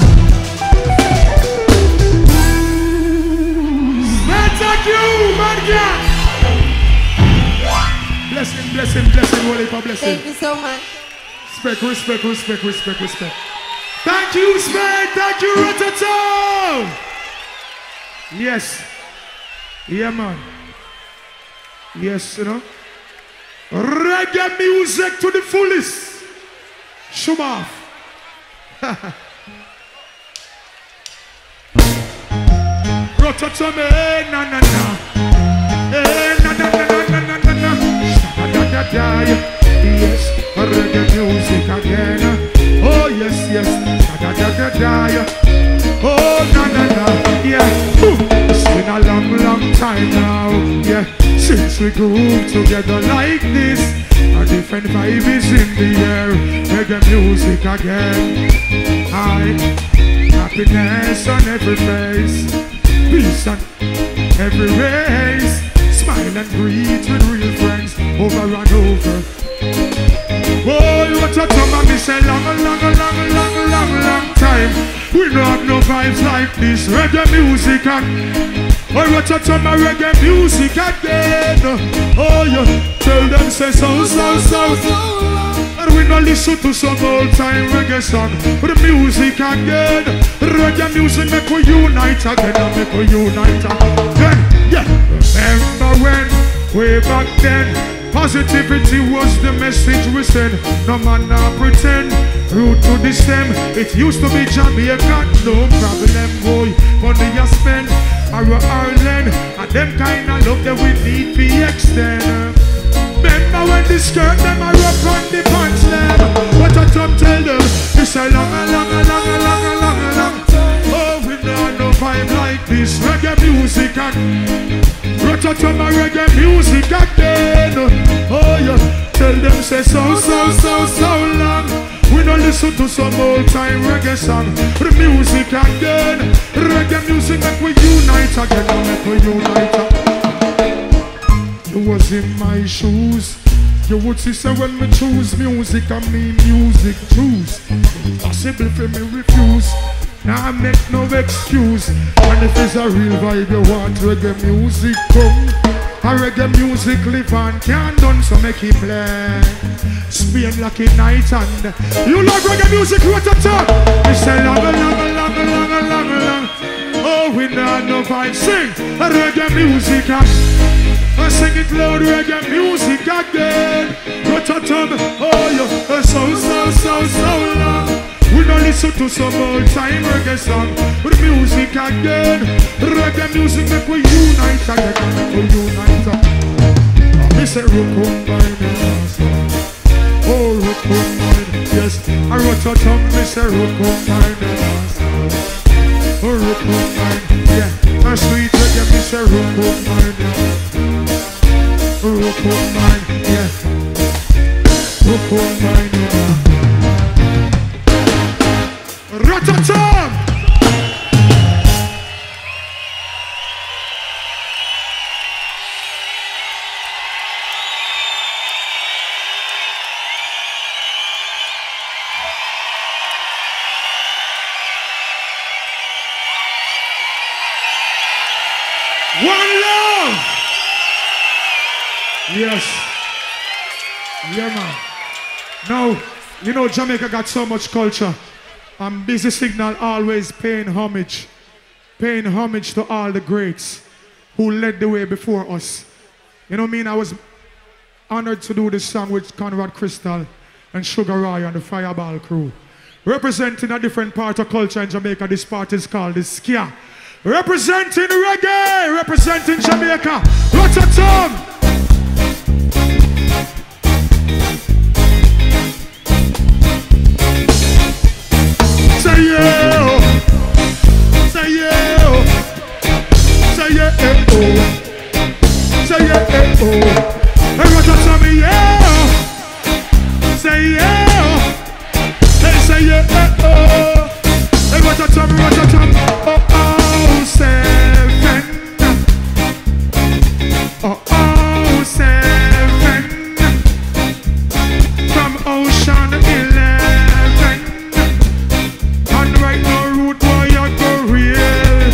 Thank you, man, girl. Bless him, bless him, bless him, holy for bless him. Thank you so much. Respect, respect, respect, respect, respect. Thank you, Spain. Thank you, Rototom. Yes. Yeah, man. Yes, you know. Reggae music to the fullest. Show off. Rototom, eh, na na na. Eh, na na na na na na na. Da da da da. Yes, reggae music again. Oh yes, yes. Da da da da da. Oh na na na. Yeah. Ooh. It's been a long, long time now. Yeah. Since we grew together like this, a different vibe is in the air. Reggae music again. Hi. Happiness on every face. Peace on every race. Smile and greet with real friends over and over. Boy, what a time I miss a long, long, long, long, long, long time. We don't have no vibes like this. Reggae music and oh, what a time I reggae music again. Oh, you tell them say so, so, so, so. And we don't listen to some old time reggae song. But the music again. Reggae music make we unite again. And make we unite again. Yeah. Remember when, way back then, positivity was the message we sent. No man now pretend. Root to the stem. It used to be Jamaica, no problem, boy. Money you spend, or Ireland, and them kind of love that we need to extend. Remember when the skirt them are up on the pants them. What a time tell them. It's a long, a long, a long, a long, a long, a long. Oh, we don't no vibe like this. Reggae music and Rototom reggae music again. Oh yeah, tell them say so, so, so, so long. We don't listen to some old time reggae song. The music again. Reggae music make we unite again. Make we unite again. You was in my shoes. You would see say when me choose music, I mean music choose. Impossible for me refuse. Now I make no excuse. And if it's a real vibe you want reggae music come. A reggae music live on, can't done, so make it play. Spain lucky night and you love reggae music, what a talk. We say long, long, long, long, long, long, long. Oh, we not no vibe, sing a reggae music. I sing it loud, reggae music again. What a tongue, oh, you so, so, so, so long. We don't listen to some old time reggae song. With music again. Reggae music make we unite again. We unite again. I say Rukumbine. Oh, Rukumbine. Yes, I wrote a tongue. I say Rukumbine. Oh, Rukumbine. Yeah, a sweet reggae. I say Rukumbine. Rukumbine. Yeah, Rukumbine. Rototom! One love! Yes. Yeah, man. Now, you know Jamaica got so much culture. And Busy Signal always paying homage, paying homage to all the greats who led the way before us. You know what I mean? I was honored to do this song with Conrad Crystal and Sugar Ray and the Fireball crew. Representing a different part of culture in Jamaica, this part is called the Skia. Representing reggae, representing Jamaica, Rototom! Say yeah, say yeah, say yeah, eh, oh, say yeah, eh, oh. Hey, what you tell me, yeah, say yeah, hey, say yeah, eh, oh. Hey, what you tell me, what you tell me, oh, oh, seven, oh, oh, seven, from Ocean eleven. Right now, root boy, you go real.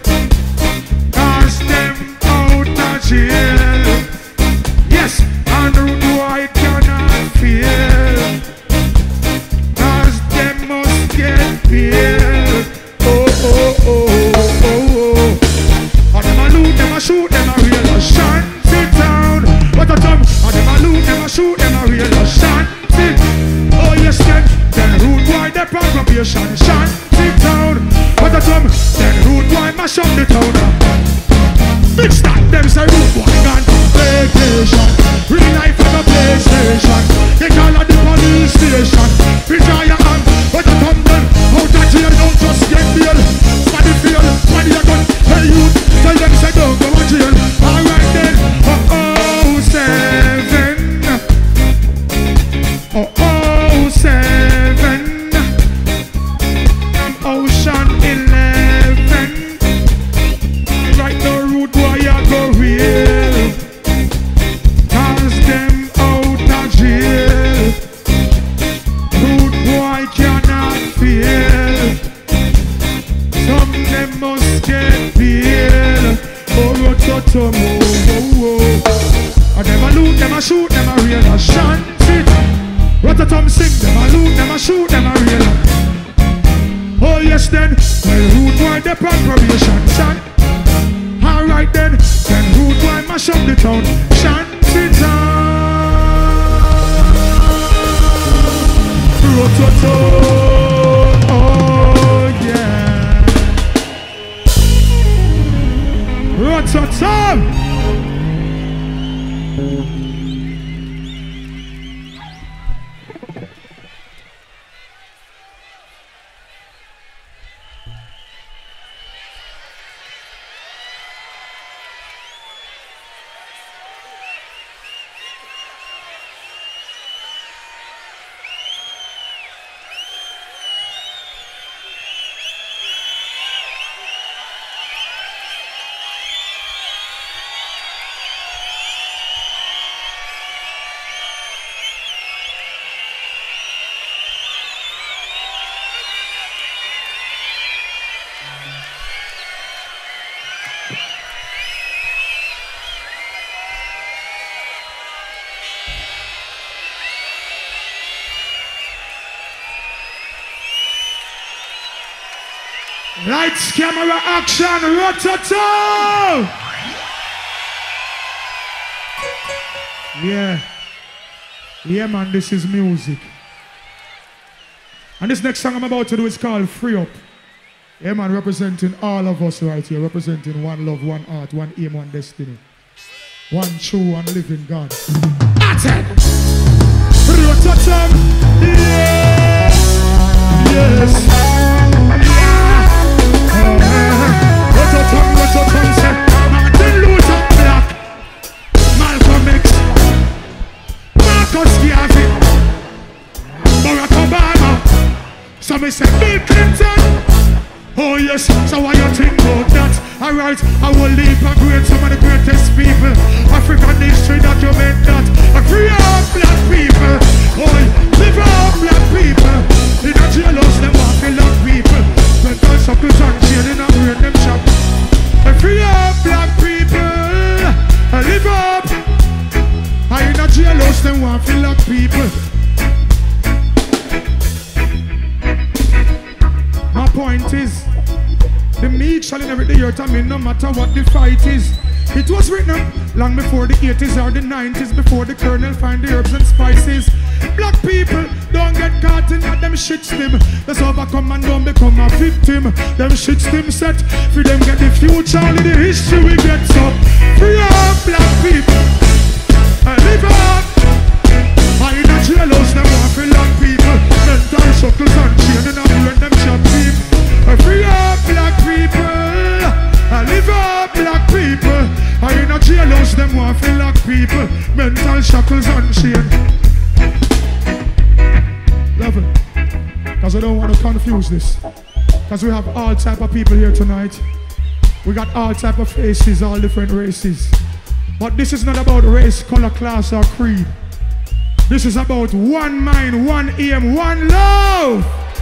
Cast them out of jail. Yes, and root boy cannot feel. Cause them must get paid. Oh, oh, oh, oh, oh. And them a loot, them a shoot, them a real shanty town. What a time. And them a loot, them a shoot, them a real shanty. Oh yes, then, then root boy, the probation shanty town. What a time, then root boy mash up the town. Big start, them say root boy gone vacation. Real life on a PlayStation. They call at the police station. We try your hand, what a time then. Out of jail, don't just get bail. Somebody feel, somebody a gun. Hey you, tell them say don't go to jail. Alright then, oh oh seven. Oh oh seven. Ocean eleven. Right now root boy I go real. Cause them out of jail. Root boy cannot feel. Some them must get paid. Oh rototom, oh oh oh. And them a loot, them a shoot, them a real a shanty. Rototom sing, them a loot, them a shoot, them a real. Oh yes then, well root boy the probation son. Alright then, then root boy mash up the town. Shanty town. Rototom, oh yeah. Rototom. Lights, camera, action, rotato! Yeah. Yeah, man, this is music. And this next song I'm about to do is called Free Up. Yeah, man, representing all of us right here. Representing one love, one heart, one aim, one destiny. One true and living God. That's it! Rotato! Yeah! Yes! Rotato, rotato, say Martin Luther Black, Malcolm X, Marcus Garvey, Barack Obama. So me say Bill Clinton. Oh yes, so why you think about that? Alright, I will leave a great, some of the greatest people. African history document that. A free all black people. Oh, live all black people. In a jailhouse, them want to love people. When God suckles and chain in a brain, them shop. A free all black people. I live up. I in a jailhouse, them want to love people. My point is, the meek shall inherit the earth, I mean, no matter what the fight is. It was written long before the eighties or the nineties, before the colonel find the herbs and spices. Black people don't get caught in that them shit stim. Let's overcome and don't become a victim. Them shit stim set for them get the future, only the history we get so. Free up black people, I live up. I in a jailhouse, them want to lock people. Mental shackles and chain and I'm when them shop people. Free up black people, I live up black people. I in a jailhouse, them want to lock people. Mental shackles and chain. Love it. Because I don't want to confuse this. Because we have all type of people here tonight. We got all type of faces, all different races. But this is not about race, color, class, or creed. This is about one mind, one aim, one love.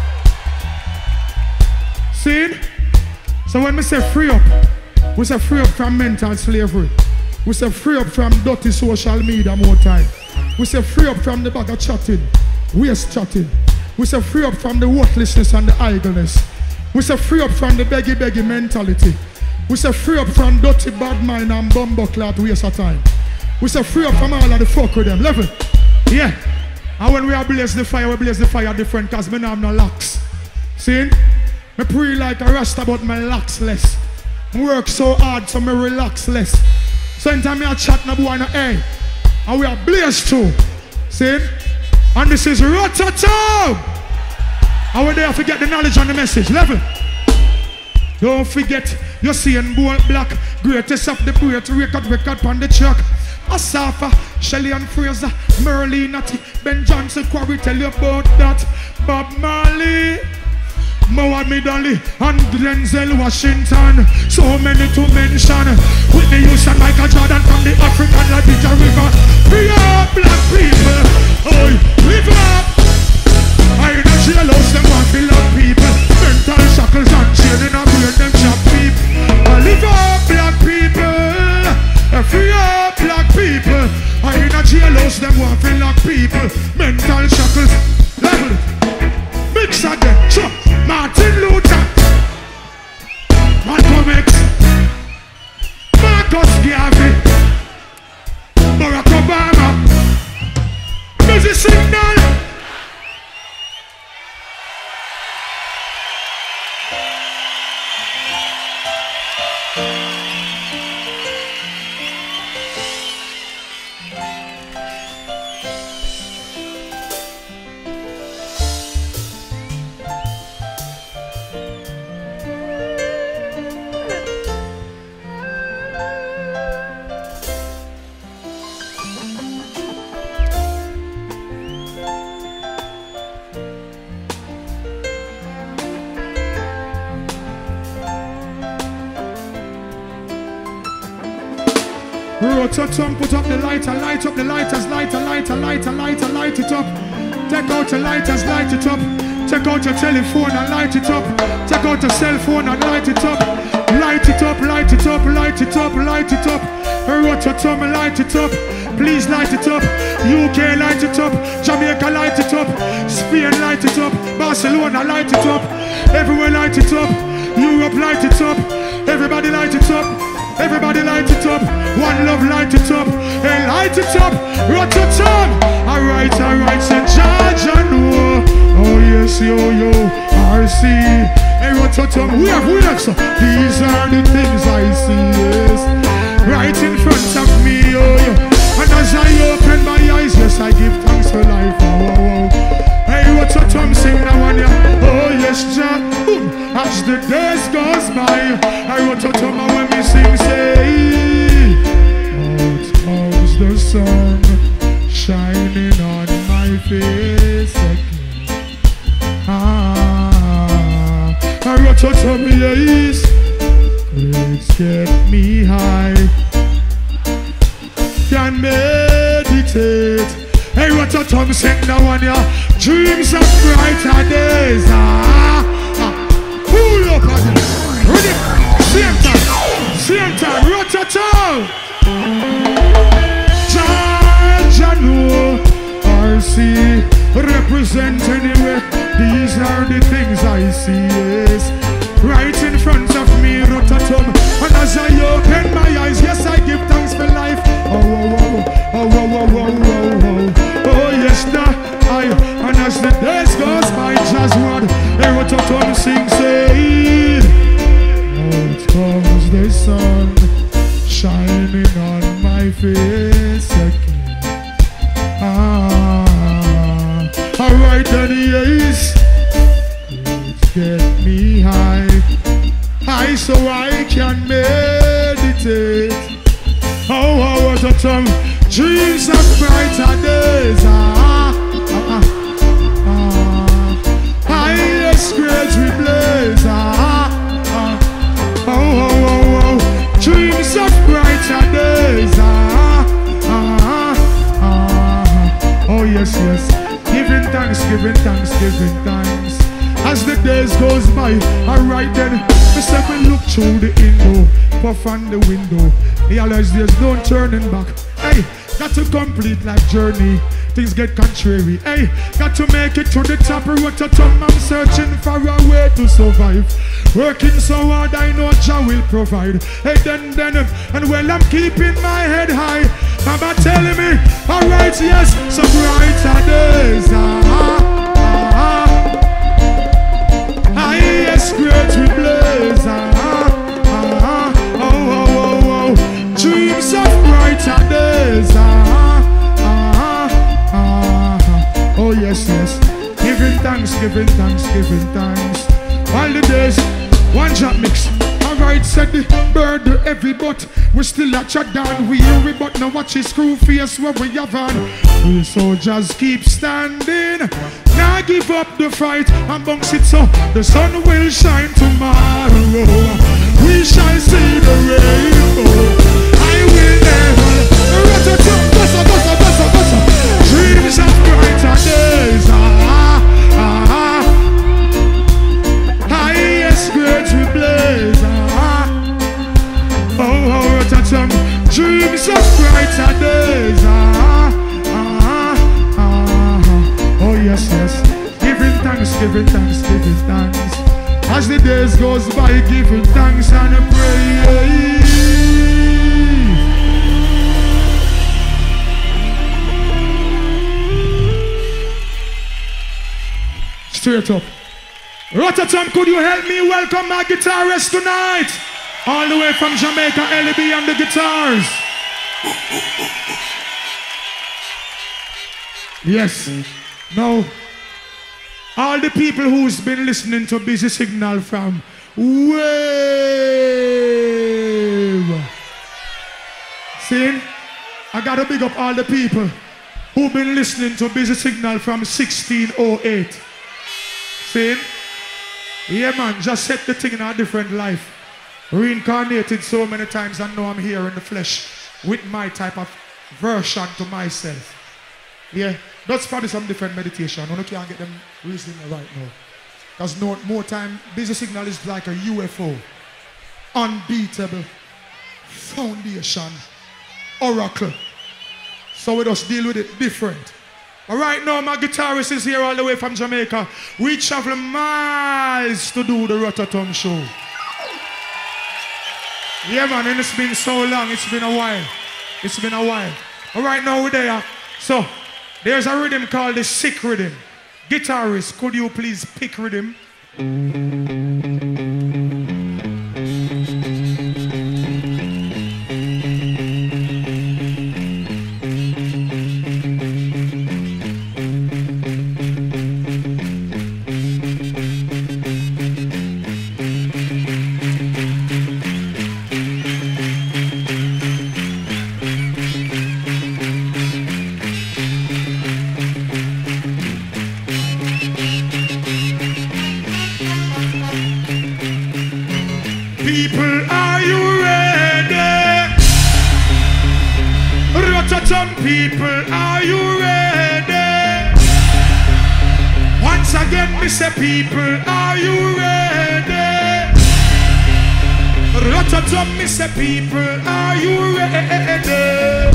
See? So when we say free up, we say free up from mental slavery. We say free up from dirty social media more time. We say free up from the bag of chatting, waste chatting. We say free up from the worthlessness and the idleness. We say free up from the beggy beggy mentality. We say free up from dirty bad mind and bumbleclad waste of time. We say free up from all of the fuck with them. Level. Yeah. And when we are blaze the fire, we blaze the fire different because we don't have no locks. See? I pray like a rasta but my lax less. I work so hard so I relax less. So anytime I chat no boy no hey. And we are blaze too. See? And this is Rotato. And we're there to get the knowledge and the message. Level. Don't forget, you're seeing Bold Black, greatest of the great, record, record on the track. Asafa, Shelly and Fraser, Merlin, Natty, Ben Johnson, Quarry, tell you about that. Bob Marley, Mohammed Ali, and Denzel Washington. So many to mention. Whitney Houston, Michael Jordan from the African Labita River. Free up black people. Oh, live up. I in a jailhouse, them want to love people. Mental shackles and chain in a brain, them chop people. I live up black people. Free up black people. I in a jailhouse, them want to lock people. Mental shackles. Level it. Mix again. Sure. Martin Luther. Malcolm X. Marcus Garvey. Barack Obama. Busy signal. Rotatum, put up the lighter, light up the lighters, lighter, lighter, lighter, lighter, light it up. Take out the lighters, light it up. Take out your telephone and light it up. Take out your cell phone and light it up. Light it up, light it up, light it up, light it up. Rotatum, light it up. Please light it up. U K light it up. Jamaica light it up. Spain light it up. Barcelona light it up. Everywhere light it up. Europe, light it up. Everybody light it up. Everybody light it up. One love, light it up. Hey, light it up. Rotterdam. Alright, alright, say Georgia, no. Oh yes, yo, yo, R C. Hey, Rotterdam, we have winners. These are the things I see, yes. Right in front of me, oh, yeah. And as I open my eyes, yes, I give thanks for life. Oh, oh, oh. Hey, what's a Tom sing now one ya? Oh, yes, Jack. As the days goes by, I wrote a Tom when me sing, say, out comes the sun shining on my face again. Ah, I wrote a Tom, yes, grades get me high. Can meditate. Hey, what a tongue sing now on ya. Dreams of brighter days. Ah, ah. Pull up on it. Ready? Same time. Same time. What a tongue. Georgia, no. R C represent anyway. These are the things I see. Yes. Right in front of me, Rotterdam. And as I open my eyes, yes, I give thanks for life. Oh, oh, oh, oh, oh, oh, oh, oh, oh. Oh, yes, nah, I. And as the days goes by, just one, hey, Rotterdam sing, say, out comes the sun shining on my face again. Ah, alright, then, yes. Get me high, high so I can meditate. Oh, oh, what a tongue, dreams of brighter days. Ah, ah, ah, ah. Highest grades we blaze. Ah, ah. Oh, oh, oh, oh, dreams of brighter days. Ah, ah, ah. Oh, yes, yes. Giving thanks, giving thanks, giving thanks. As the days goes by, alright then, me say me look through the window, puff on the window, realize there's no turning back. Hey, got to complete life journey, things get contrary. Hey, got to make it to the top of what a tongue, I'm searching for a way to survive. Working so hard, I know Jah will provide. Hey, then, then, and well, I'm keeping my head high. Mama telling me, alright, yes, some brighter days. Ah, ah, ah. Highest grades we blaze. Ah, ah, ah, oh, oh, oh, oh. Dreams of brighter days. Ah, ah, ah, ah. Oh, yes, yes. Giving thanks, giving thanks, giving thanks. All the days, one drop mix. Alright, said the bird the heavy, but we still at your down. We hear it, but now watch his screw face what we have on. We soldiers keep standing. Now give up the fight and bounce it so the sun will shine tomorrow. We shall see the rainbow. I will never rat-a-tat, bussa, bussa, bussa, bussa. Dreams of brighter days. Ah, ah, ah. Highest grades we blaze. Ah, oh, oh, rat-a-tat. Dreams of brighter days. Ah, ah, ah. Oh, yes, yes. Giving thanks, giving thanks, giving thanks. As the days goes by, giving thanks and a praise. Straight up. Rotterdam, could you help me welcome my guitarist tonight? All the way from Jamaica, L B on the guitars. Yes. Now, all the people who's been listening to Busy Signal from Wave. See? I gotta big up all the people who've been listening to Busy Signal from sixteen oh eight. See? Yeah, man, just set the thing in a different life. Reincarnated so many times, I know I'm here in the flesh with my type of version to myself. Yeah, that's probably some different meditation. I can't get them reasoning right now. Because no more time, Busy Signal is like a U F O. Unbeatable. Foundation. Oracle. So we just deal with it different. But right now, my guitarist is here all the way from Jamaica. We travel miles to do the Rotterdam show. Yeah, man, and it's been so long. It's been a while. It's been a while. But right now we're there. So, there's a rhythm called the sick rhythm. Guitarist, could you please pick rhythm? People, are you ready? Rototom people, are you ready? Once again, me say people, are you ready? Rototom, me say people, are you ready?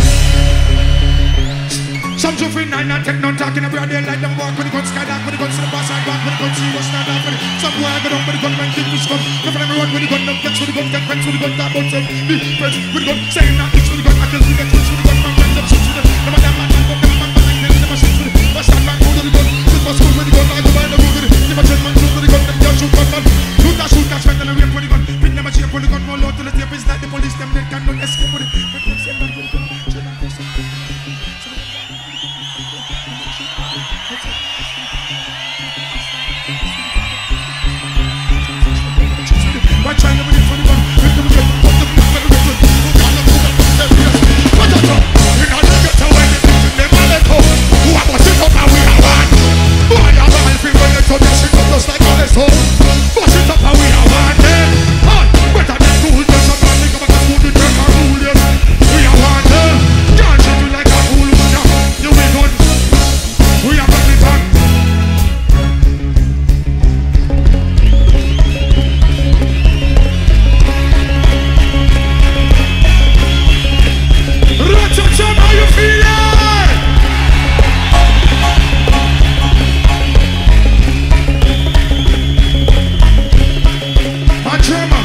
Some Joffrey nine and take none talking about their light and walk with the gun skylark with the guns to the boss and back with the gun see what's not happening. Some boy I go down with the gun man think which gun. If I run with the gun, them flex with the gun, get friends with the gun, talk about them. Be friends with the gun, saying not mix with the gun, I kill you, get friends with the gun, man, friends up shoot with them. Them a damn man, man, them a man, man, man, them a shoot with them. Bust that man, go to the gun, shoot my school with the gun, I go by the road with it. Them a ten man, shoot with the gun, them can't shoot one man. Shoot that, shoot that, spend them a rape with the gun. Pin them a shape with the gun, roll out till the tape is like the police, them they can't escape with it. But them say man with the gun, shoot that, shoot that. Why trying to win for the gun? With the gun, put the gun, put the gun, put the gun, put the gun, put the gun. We not get to win it, never let go. Who are going to sit up and we are one? Boy, I'm all free when they come, sit up just like all this home. Bust it up and we are one, eh? Hey, better than fool, just a man, think about a fool, you take a fool, yes. We are one, eh? Can't treat you like a fool, man, you will good. We are from the gun. Rototom, how you feeling? A drummer.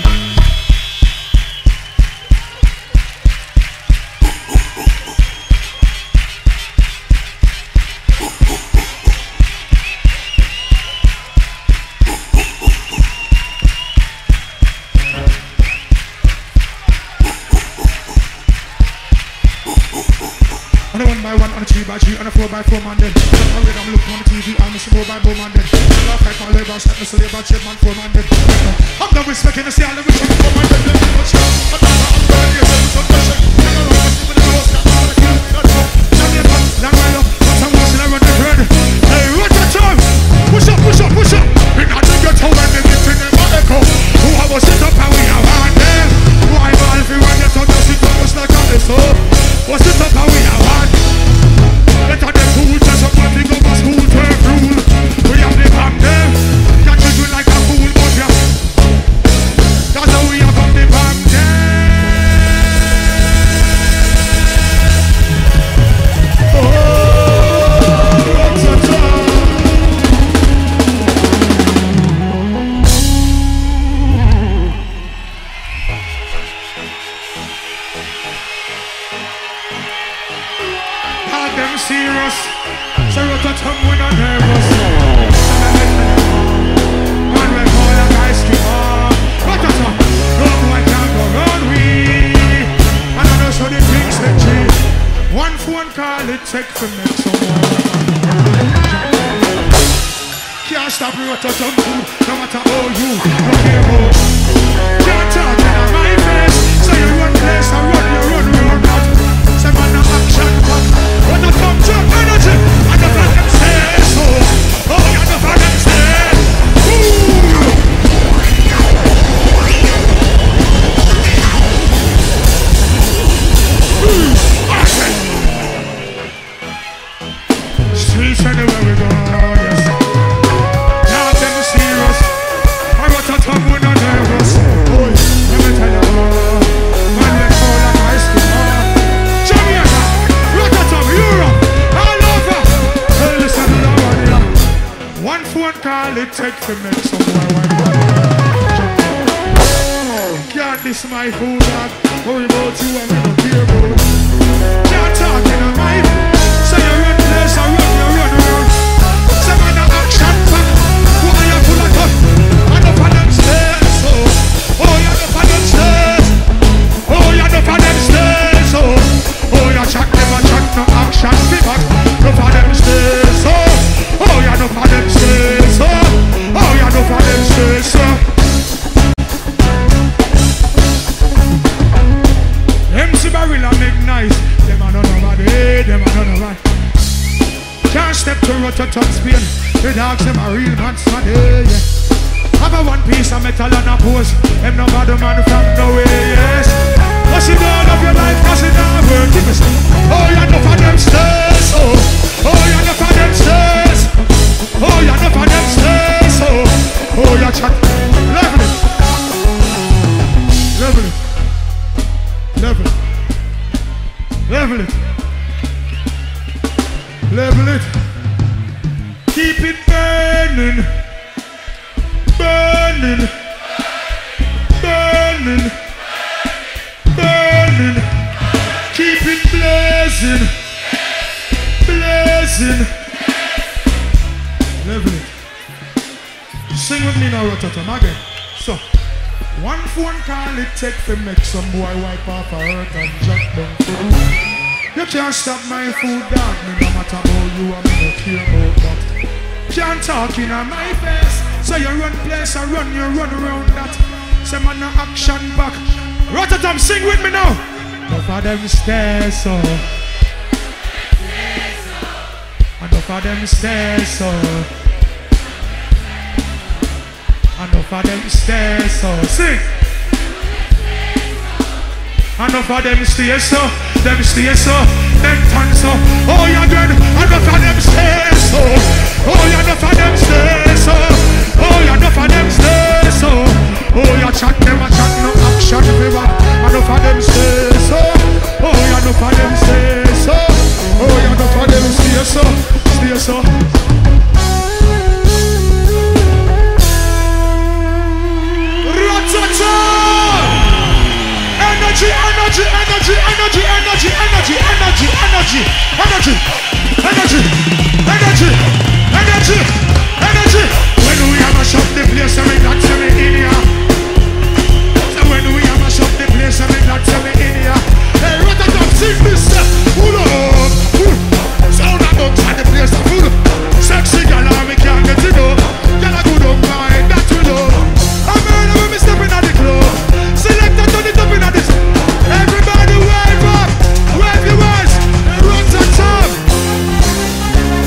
On a one by one, on a three by three, on a four by four man then. I'm ready, I'm looking on the T V, I'm missing more by four man then. Laugh like my labor, step me so labor, check man four man then. I'm done with speaking to see all the rich and four man then. I'm done with I'm done with you, I'm done with you. I'm done with the house, I'm done with the kill. Jamaica, long way up, but I'm watching I run the bread. Hey, Rototom, push up, push up, push up. We got to get home and they get in the echo. Who I was sit up and we are one them. Why man, if you want to talk, just sit up just like on this home. What's it up and we are one? Better than fool, just up and think of a school turn rule. We have the bomb them. Can't treat you like a fool, but yeah. That's how we have got the bomb them. Oh, Rototom. Are them serious? So Rototom, we not nervous. Man, we call a guy skipper. Rototom, no one can go round we. And I know so the things that change. One phone call it take to make someone. Can't stop Rototom food, no matter how you don't care about. Can't talk in my face. So you run place, I run, you run, we run out. Say man, no action come. Rototom jump energy. And the fan them say so. Oh, and the fan them say. Ooh. Ooh. Action. Streets anywhere we go, yes. Now them serious. I Rototom, we not nervous. Oh, let me tell you. Man, let's go like ice cream. Jamaica, Rototom, Europe, all over. Hey, listen to that one here. One phone call it take to make some boy one. Can't diss my my food dog. Worry about you and we don't care about. Can't talk in a mind. Say you run place, I run, you run around. Say man a action pack. Why you full of gun? And up on them stairs, oh. Oh, you're up on them stairs. Oh, you're up on them stairs, oh. Oh, you chat never chat, no action feedback. Up on them stairs, oh. Oh, you're up on them stairs, oh. Oh, you're up on them stairs, oh. M C Barilla make nice. Them are none of it, them are none of it. Can't step to Rotterdam, Spain. The dogs, them are real man, Sunday, yeah. Have a one piece of metal and a pose. Them no bad man from nowhere, yes. Cause you don't love your life, cause you don't work. Oh, you're enough of them stairs, oh. Oh, you're enough of them stairs. Oh, you're enough of them stairs, oh. Oh, you're chat. Level it. Level it. Level it. Level it. Level it. Keep it burning. Burning. Burning. Burning. Keep it blazing. Blazing. Level it. Sing with me now, Rotterdam, again. So. One phone call it take to make some boy wipe off a hurt and jump down. You can't stop my food dog, me no matter about you and me no care about that. Can't talk in on my face, so you run place and run, you run around that. Say man no action back. Rotterdam, sing with me now. Enough of them stairs, so. Enough of them stairs, so. Enough of them stairs, so sing. Enough of them stairs, so them stairs, so them turn, so. Oh, you're good. Enough of them stairs, so. Oh, you're enough of them stairs, so. Oh, you're enough of them stairs, so. Oh, you chat them a chat, no action, river. Enough of them stairs, so. Oh, you're enough of them stairs, so. Oh, you're enough of them stairs, so. Stairs, so. Energy, energy, energy, energy, energy, energy, energy, energy, energy, energy, energy, energy, energy. When we have a shop the place, I mean that's me in here. So when we have a shop the place, I mean that's me in here. Hey, Rotterdam, sing this, pull up, sound and don't the place, pull up. Sexy girl, we can't get it up. Girl, I go down mind that we love. I'm murder when we stepping at the club. Select and turn it up in at this. Everybody wave up, wave your hands, run to top.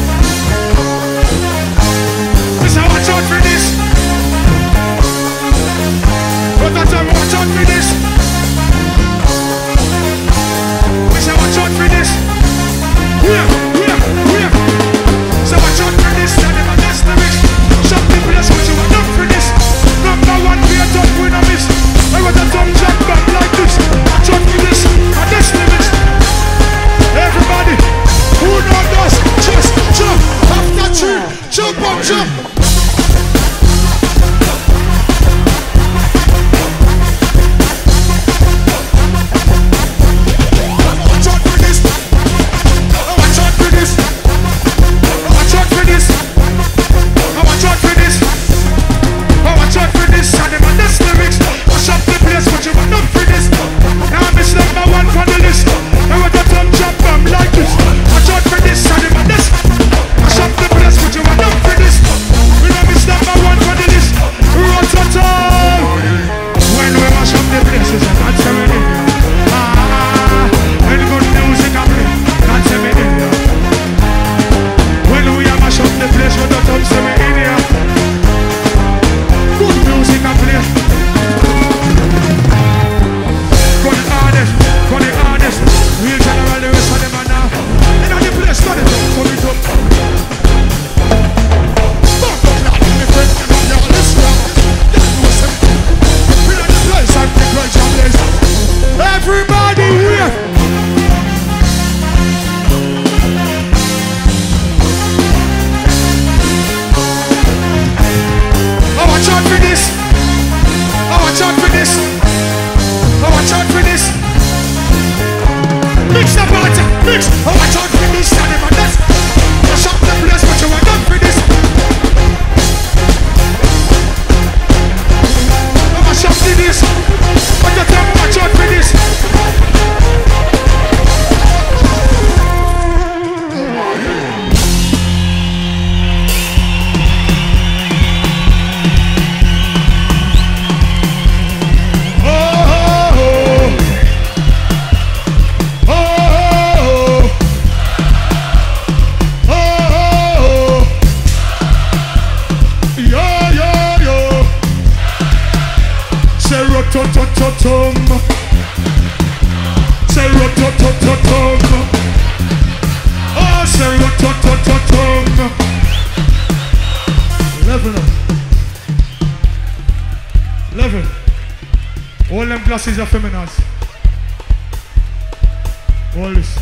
mix. Oh, watch out for this, and if I dance. Mash up the place, but you are done for this. Oh, mash up for this. But you tell me, watch out for this. Tum. Say ro-to-to-to-tum. Oh, say ro-to-to-to-tum. Level up. Level. All them glasses are feminines. All this.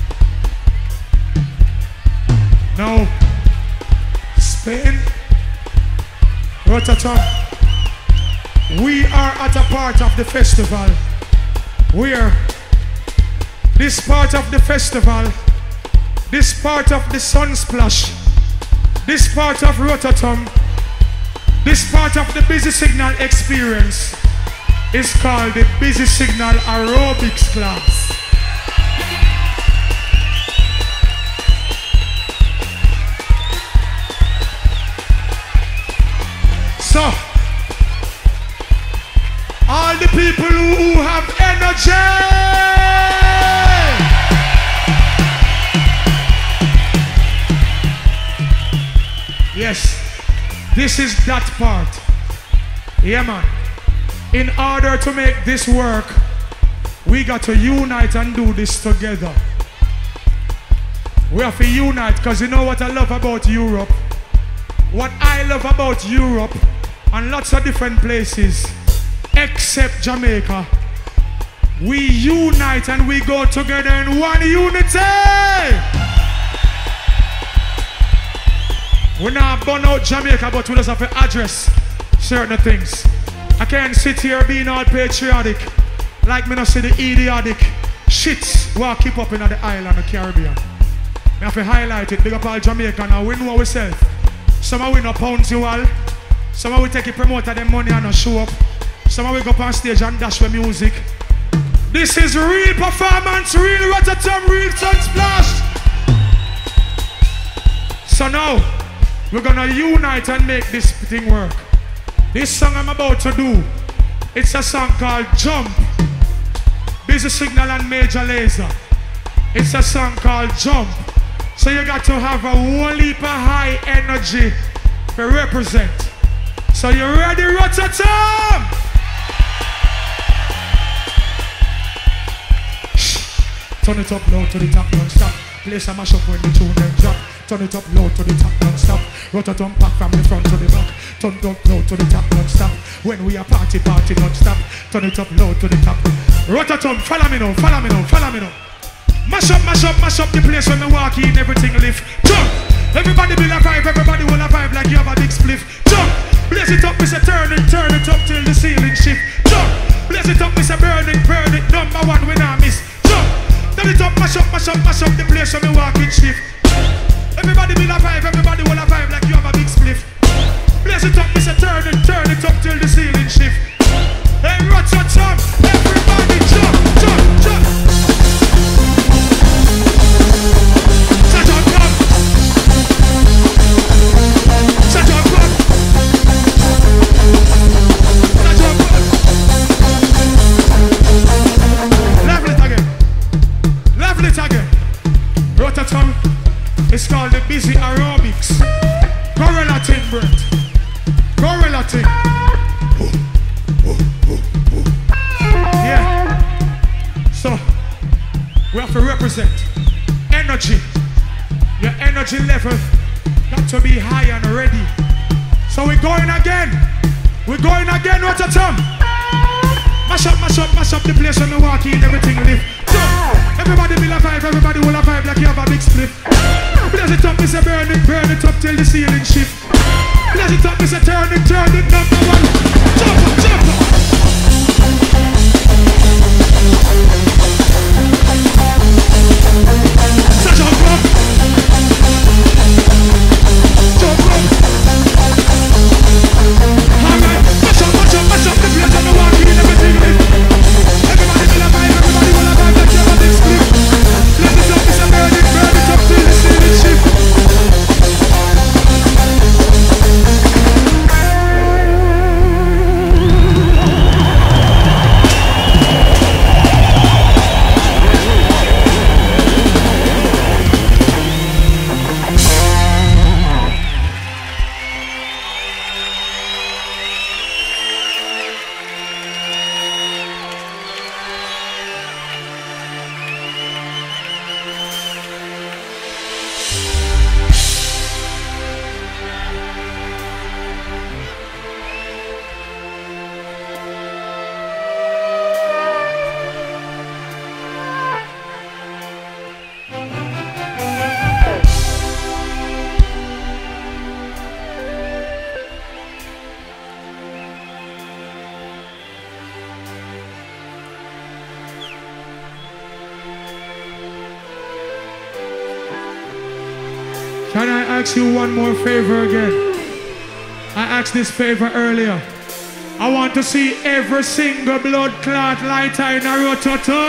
Now, Spain. Rototom. We are at a part of the festival where this part of the festival, this part of the Sunsplash, this part of Rototom, this part of the Busy Signal experience is called the Busy Signal Aerobics class. So, all the people who, who have energy. Yes, this is that part. Yeah, man. In order to make this work, we got to unite and do this together. We have to unite, because you know what I love about Europe? What I love about Europe and lots of different places, except Jamaica, we unite and we go together in one unity. We're not burn out Jamaica, but we just have to address certain things. I can't sit here being all patriotic, like me not see the idiotic shits who keep up in the island of the Caribbean. We have to highlight it, big up all Jamaica now. We know ourselves. Some of we no pounds you all. Some of we take a promoter them money and no show up. Some of we go up on stage and dash with music. This is real performance, real Rototom, real Sunsplash. So now, we're gonna unite and make this thing work. This song I'm about to do, it's a song called Jump. Busy Signal and Major Lazer. It's a song called Jump. So you got to have a whole heap of high energy to represent. So you ready, Rototom? Turn it up low to the top, non-stop. Place a mash up when the tune then drop. Turn it up low to the top, non-stop. Rototom pack from the front to the back. Turn it up low to the top, non-stop. When we are party, party, non-stop. Turn it up low to the top. Rototom, follow me now, follow me now, follow me now. Mash up, mash up, mash up the place when we walk in, everything lift. Jump! Everybody be a vibe, everybody will a vibe like you have a big spliff. Jump! Blaze it up, we say turn it, turn it up till the ceiling shift. Jump! Blaze it up, we say burn it, burn it, number one we not miss. Jump! Turn it up, mash up, mash up, mash up the place when we walk in shift. Everybody be a vibe, everybody will a vibe like you have a big spliff. Blaze it up, we say turn it, turn it up till the ceiling shift. Hey, Rototom, everybody jump, jump, jump. Set up, come. Set up, come. Set up, come. Level it again. Level it again. Rototom. It's called the Busy Aerobics. Gorilla thing, Brent. Gorilla thing. Yeah. So, we have to represent energy. Your energy level got to be high and ready. So we're going again. We're going again, Rototom. Mash up, mash up, mash up the place when we walk in, everything live. So, everybody will a vibe, everybody will a vibe like you have a big split. Blaze it up, we say burn it, burn it up till the ceiling shift. Blaze it up, we say turn it, turn it, number one. Jump up, jump up. Can I ask you one more favor again? I asked this favor earlier. I want to see every single blood clot lighter in a rototo.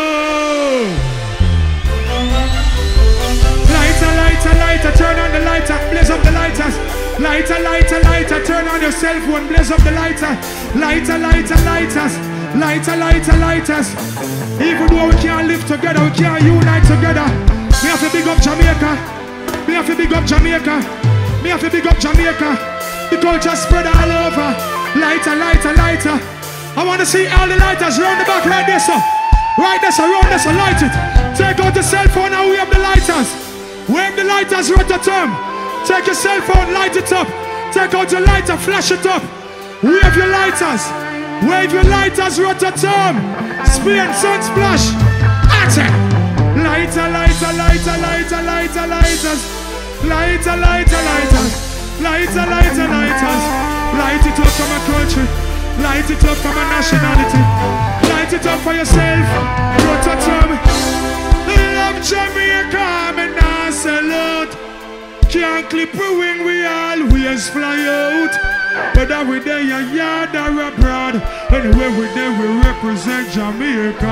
Lighter, lighter, lighter, turn on the lighter, blaze up the lighters. Lighter, lighter, lighter, turn on your cell phone, blaze up the lighter. Lighter, lighter, lighters, lighter, lighter, lighters. Even though we can't live together, we can't unite together. We have to big up Jamaica. We have to big up Jamaica. We have to big up Jamaica. The culture spread all over. Lighter, lighter, lighter. I want to see all the lighters round the back like this. So. Right there, so round this, so light it. Take out the cell phone and wave the lighters. Wave the lighters, rototom. Take your cell phone, light it up. Take out your lighter, flash it up. Wave your lighters. Wave your lighters, rototom. Spin, sun splash. Attack. Lighter, lighter, lighter, lighter, lighter, lighters. Lighter, lighter, lighters. Lighter, lighter, lighters. Light it up from a country. Light it up from a nationality. Light it up for yourself. Rototom. Love Jamaica, me nah salute. Can't clip a wing, we always fly out. Whether we there a yard or abroad, anywhere we there we represent Jamaica.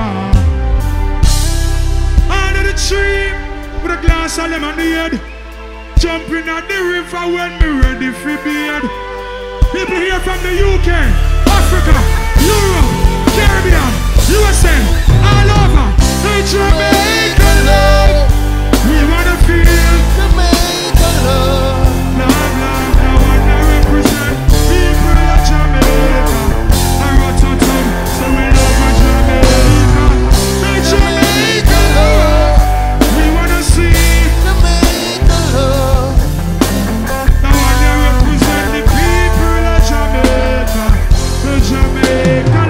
Under the tree with a glass of lemonade, jumping at the river when me ready for bed. People here from the U K, Africa, Europe, Caribbean, U S A, all over. Hey Jamaica love, we wanna feel Jamaica love. Love, love, I wanna represent people of Jamaica. I wrote on top, so we love Jamaica. Hey Jamaica love, we wanna see Jamaica love. I wanna represent the people of Jamaica. The Jamaica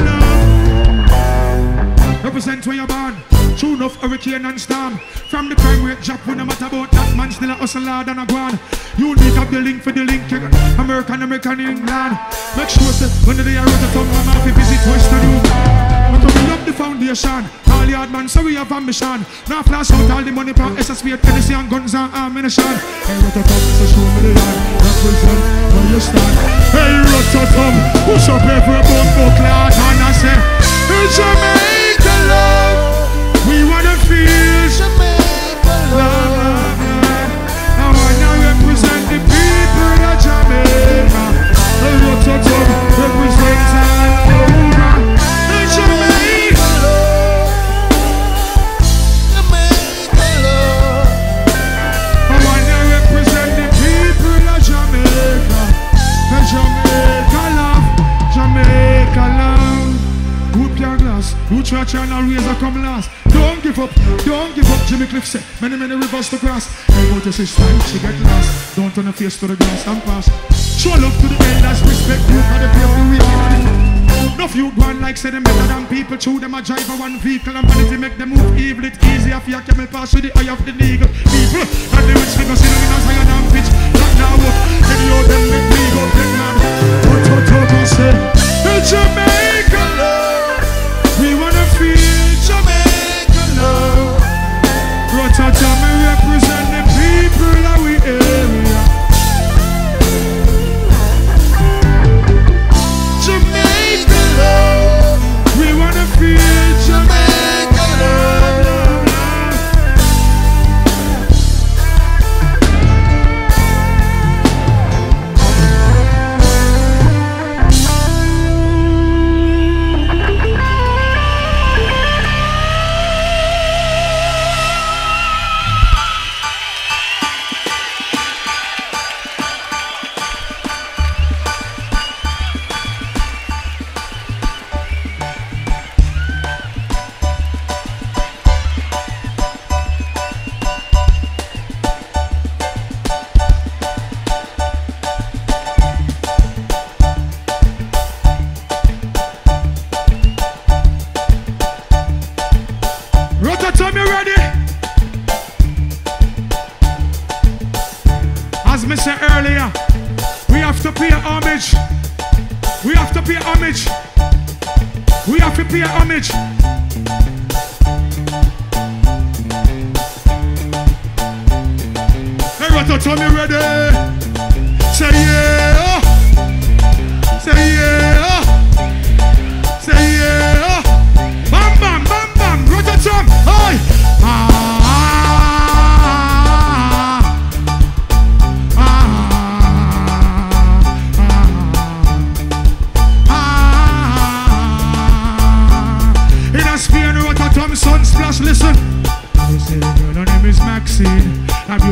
love. Represent where you're born. True enough, hurricane and storm. From the crime rate drop, when no matter about that man, still a hustle hard and a guan. You need up the link for the link, American, American, England. Make sure that when the day I wrote the tongue, I'm off to visit Western Union. But we up the foundation, all the hard man, so we have ambition. Now flash out all the money from S S B, Tennessee and guns and ammunition. Hey, Rototom, so show me the land, represent where you stand. Hey, Rototom, push up every bumbo class and I say, hey, Jamaica love. We wanna feel Jamaica love, love, love. I wanna represent the people of Jamaica. The Rototom represents all over. The Jamaica love, Jamaica love. I wanna represent the people of Jamaica. The Jamaica love, Jamaica love. Whoop your glass, you church and always a come last. Don't give up, don't give up, Jimmy Cliff said. Many, many rivers to cross. Hey, go to sister, she get lost. Don't turn the face to the grass and pass. Show love to the elders, respect you for the pay of the wicked. Enough you go on like say them better than people. Chew them a drive a one vehicle and vanity make them move evil. It's easier for your camel pass with the eye of the eagle. People, and the rich niggas see them in a higher than pitch. Not now up, any of them make me go big man. What, what, what, what, say? Hey, Jamaica love, we wanna feel Jamaica love. Rototom, we represent the people of we area. Jamaica love, we wanna feel Jamaica love, love, love. Rototom, you ready? As me said earlier, we have to pay homage. We have to pay homage. We have to pay homage. Hey, Rototom, you ready?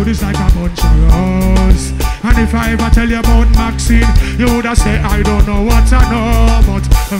is like a bunch of rose. And if I ever tell you about Maxine, you would have say I don't know what I know, but um,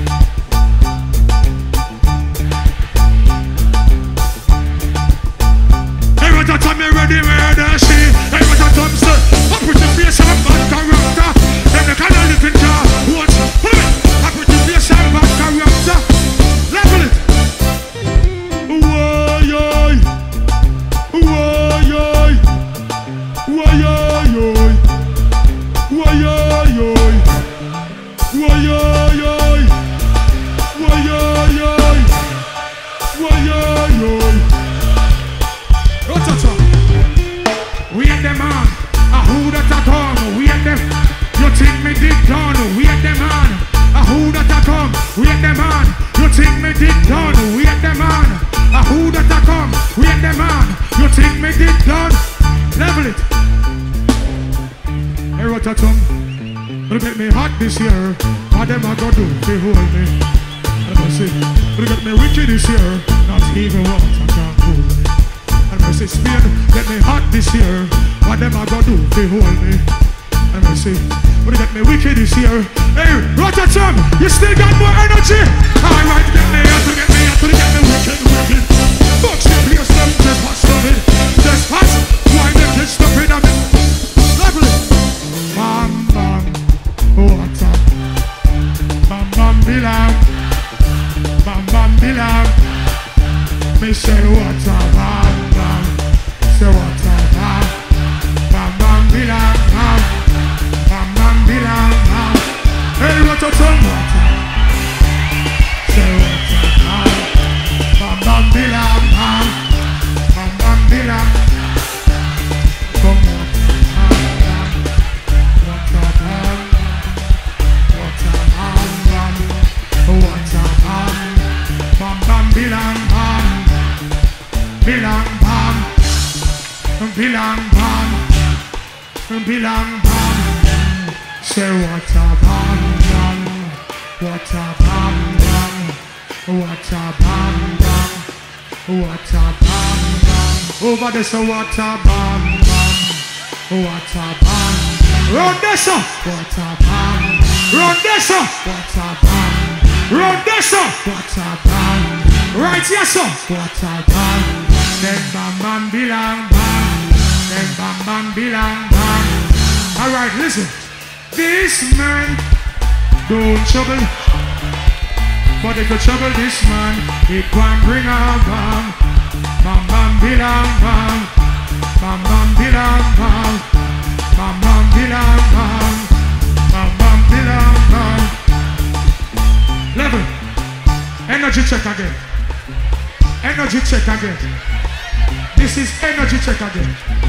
hey, what a time you ready, murder she. Hey, what a time, sir. I put your face on bad character. Then the kind of living jar. What? I put your face on bad character. Level it. Whoa, yo. Whoa, yo. Whoa, yo, yo. Whoa, yo, yo. Whoa, yo, yo. Whoa, yo, yo. Whoa, yo, yo. We at them on, a who that a come, we at them. You think me did done, we at them on, a who that a come, we at them on. You think me did done, we at them on, a who that a come, we at them on. You think me did done, level it. Hey, what a tongue, look at me hot this year. What them a go do, they hold me. Let me see, look at me wicked this year. Not even water can cool me. And I say, Spain, get me hot this year. What them I gonna do? They hold me. And I say, but they get me wicked this year. Hey, Rotterdam, you still got more energy? Alright, get me hot, get me hot, get me wicked, wicked. Box the place, them just pass on it. Just pass, why them kids stop in a bit? Lovely. Bam, bam, water. Bam, bam, bilam. Bam, bam, bilam. Me say water, bam. Say what a bam, bam bam bilam bam, bam bam bilam bam. Hey, what a tongue, what a. Say what a bam, bam bam bilam bam, bam bam bilam. Come on, bam, what a bam, what a bam bam, what a bam, bam bam bilam bam, bilam bam. Bilang bam, bilang bam. Say what a bam bam, what a bam bam, what a bam bam, what a bam bam. Over there, so what a bam bam, what a bam. Round there, so what a bam. Round there, so what a bam. Round there, so what a bam. Right here, so what a bam. Then bam bam bilang bam. Then bam bam bilang bam. Alright, listen. This man don't trouble, but if you trouble this man, it can bring a bam. Bam bam bilang bam. Bam bam bilang bam. Bam bam bilang bam. Bam bam bilang bam. Level. Energy check again. Energy check again. This is energy check again.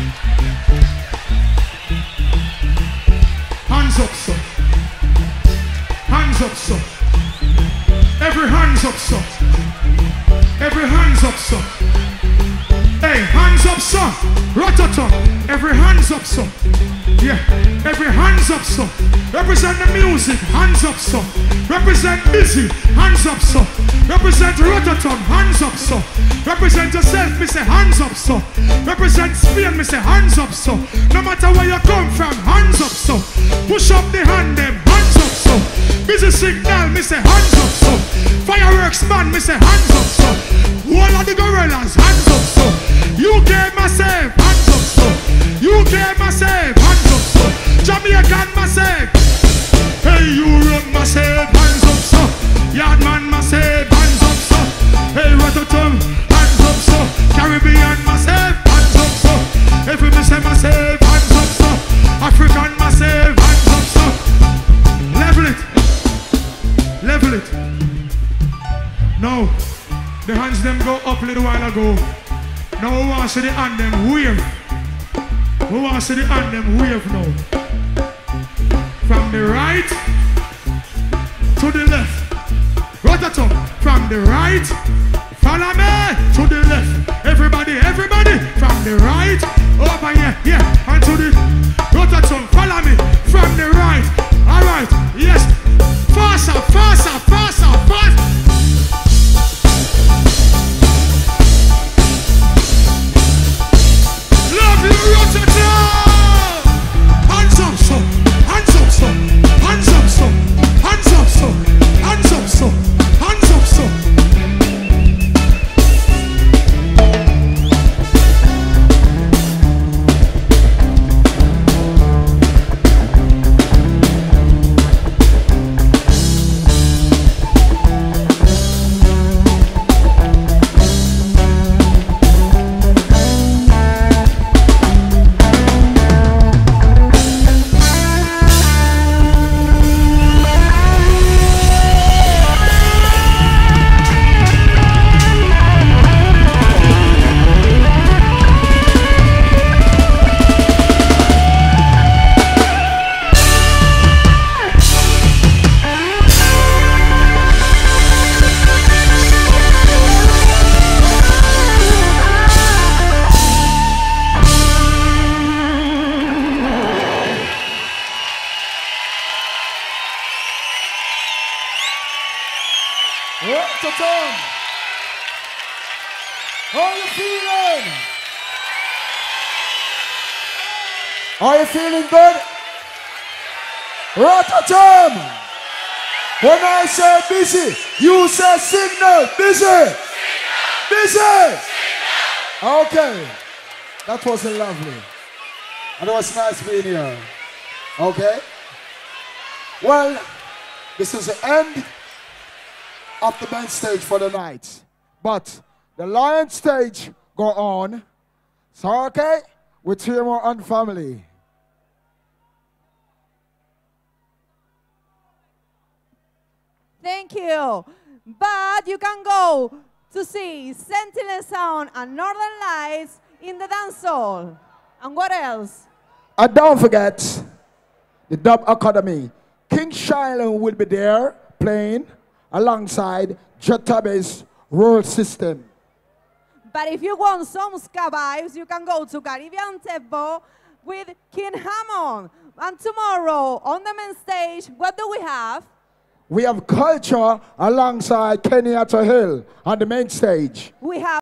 Hands up, so. Hands up, so. Every hands up, so. Every hands up, so. Hey, hands up, so. Rototom. Every hands up, so. Yeah, every hands up, so. Represent the music, hands up, so. Represent busy, hands up, so. Represent Rototom, hands up, so. Represent yourself, me say hands up, so. Represent Spain, me say hands up, so. No matter where you come from, hands up, so. Push up the hand, them, hands up, so. Busy signal, me say hands up, so. Fireworks man, me say hands up, so. All of the gorillas, hands up, so. U K massive, hands up, so. U K massive, hands up, so. Jamaican massive. Hey, Europe massive, hands up, so. Yardman massive, hands up, so. Hey, Rotterdam, hands up, so. Caribbean massive, hands up, so. Every mister massive, hands up, so. African massive, hands up, so. Level it. Level it. No. The hands them go up a little while ago. Now we want to see the hand them wave. We want to see the hand them wave now. From the right to the left. Rotatom. From the right, follow me to the left. Everybody, everybody. From the right, over here, yeah, and to the Rotatom. Follow me. From the right. Alright, yes. Faster, faster, faster, faster. Love you, Doctor Tom. How you feeling? Are you feeling good? Rototom. When I say busy, you say signal. Busy. Busy. Okay. That was lovely. And it was nice being here. Okay. Well, this is the end of the main stage for the night. But the lion stage go on. So okay, with Timo and family. Thank you. But you can go to see Sentinel Sound and Northern Lights in the dance hall. And what else? And don't forget the Dub Academy. King Shiloh will be there playing alongside Jatabe's World System. But if you want some ska vibes, you can go to Caribbean Tempo with King Hammond. And tomorrow on the main stage, what do we have? We have culture alongside Kenyatta Hill on the main stage. We have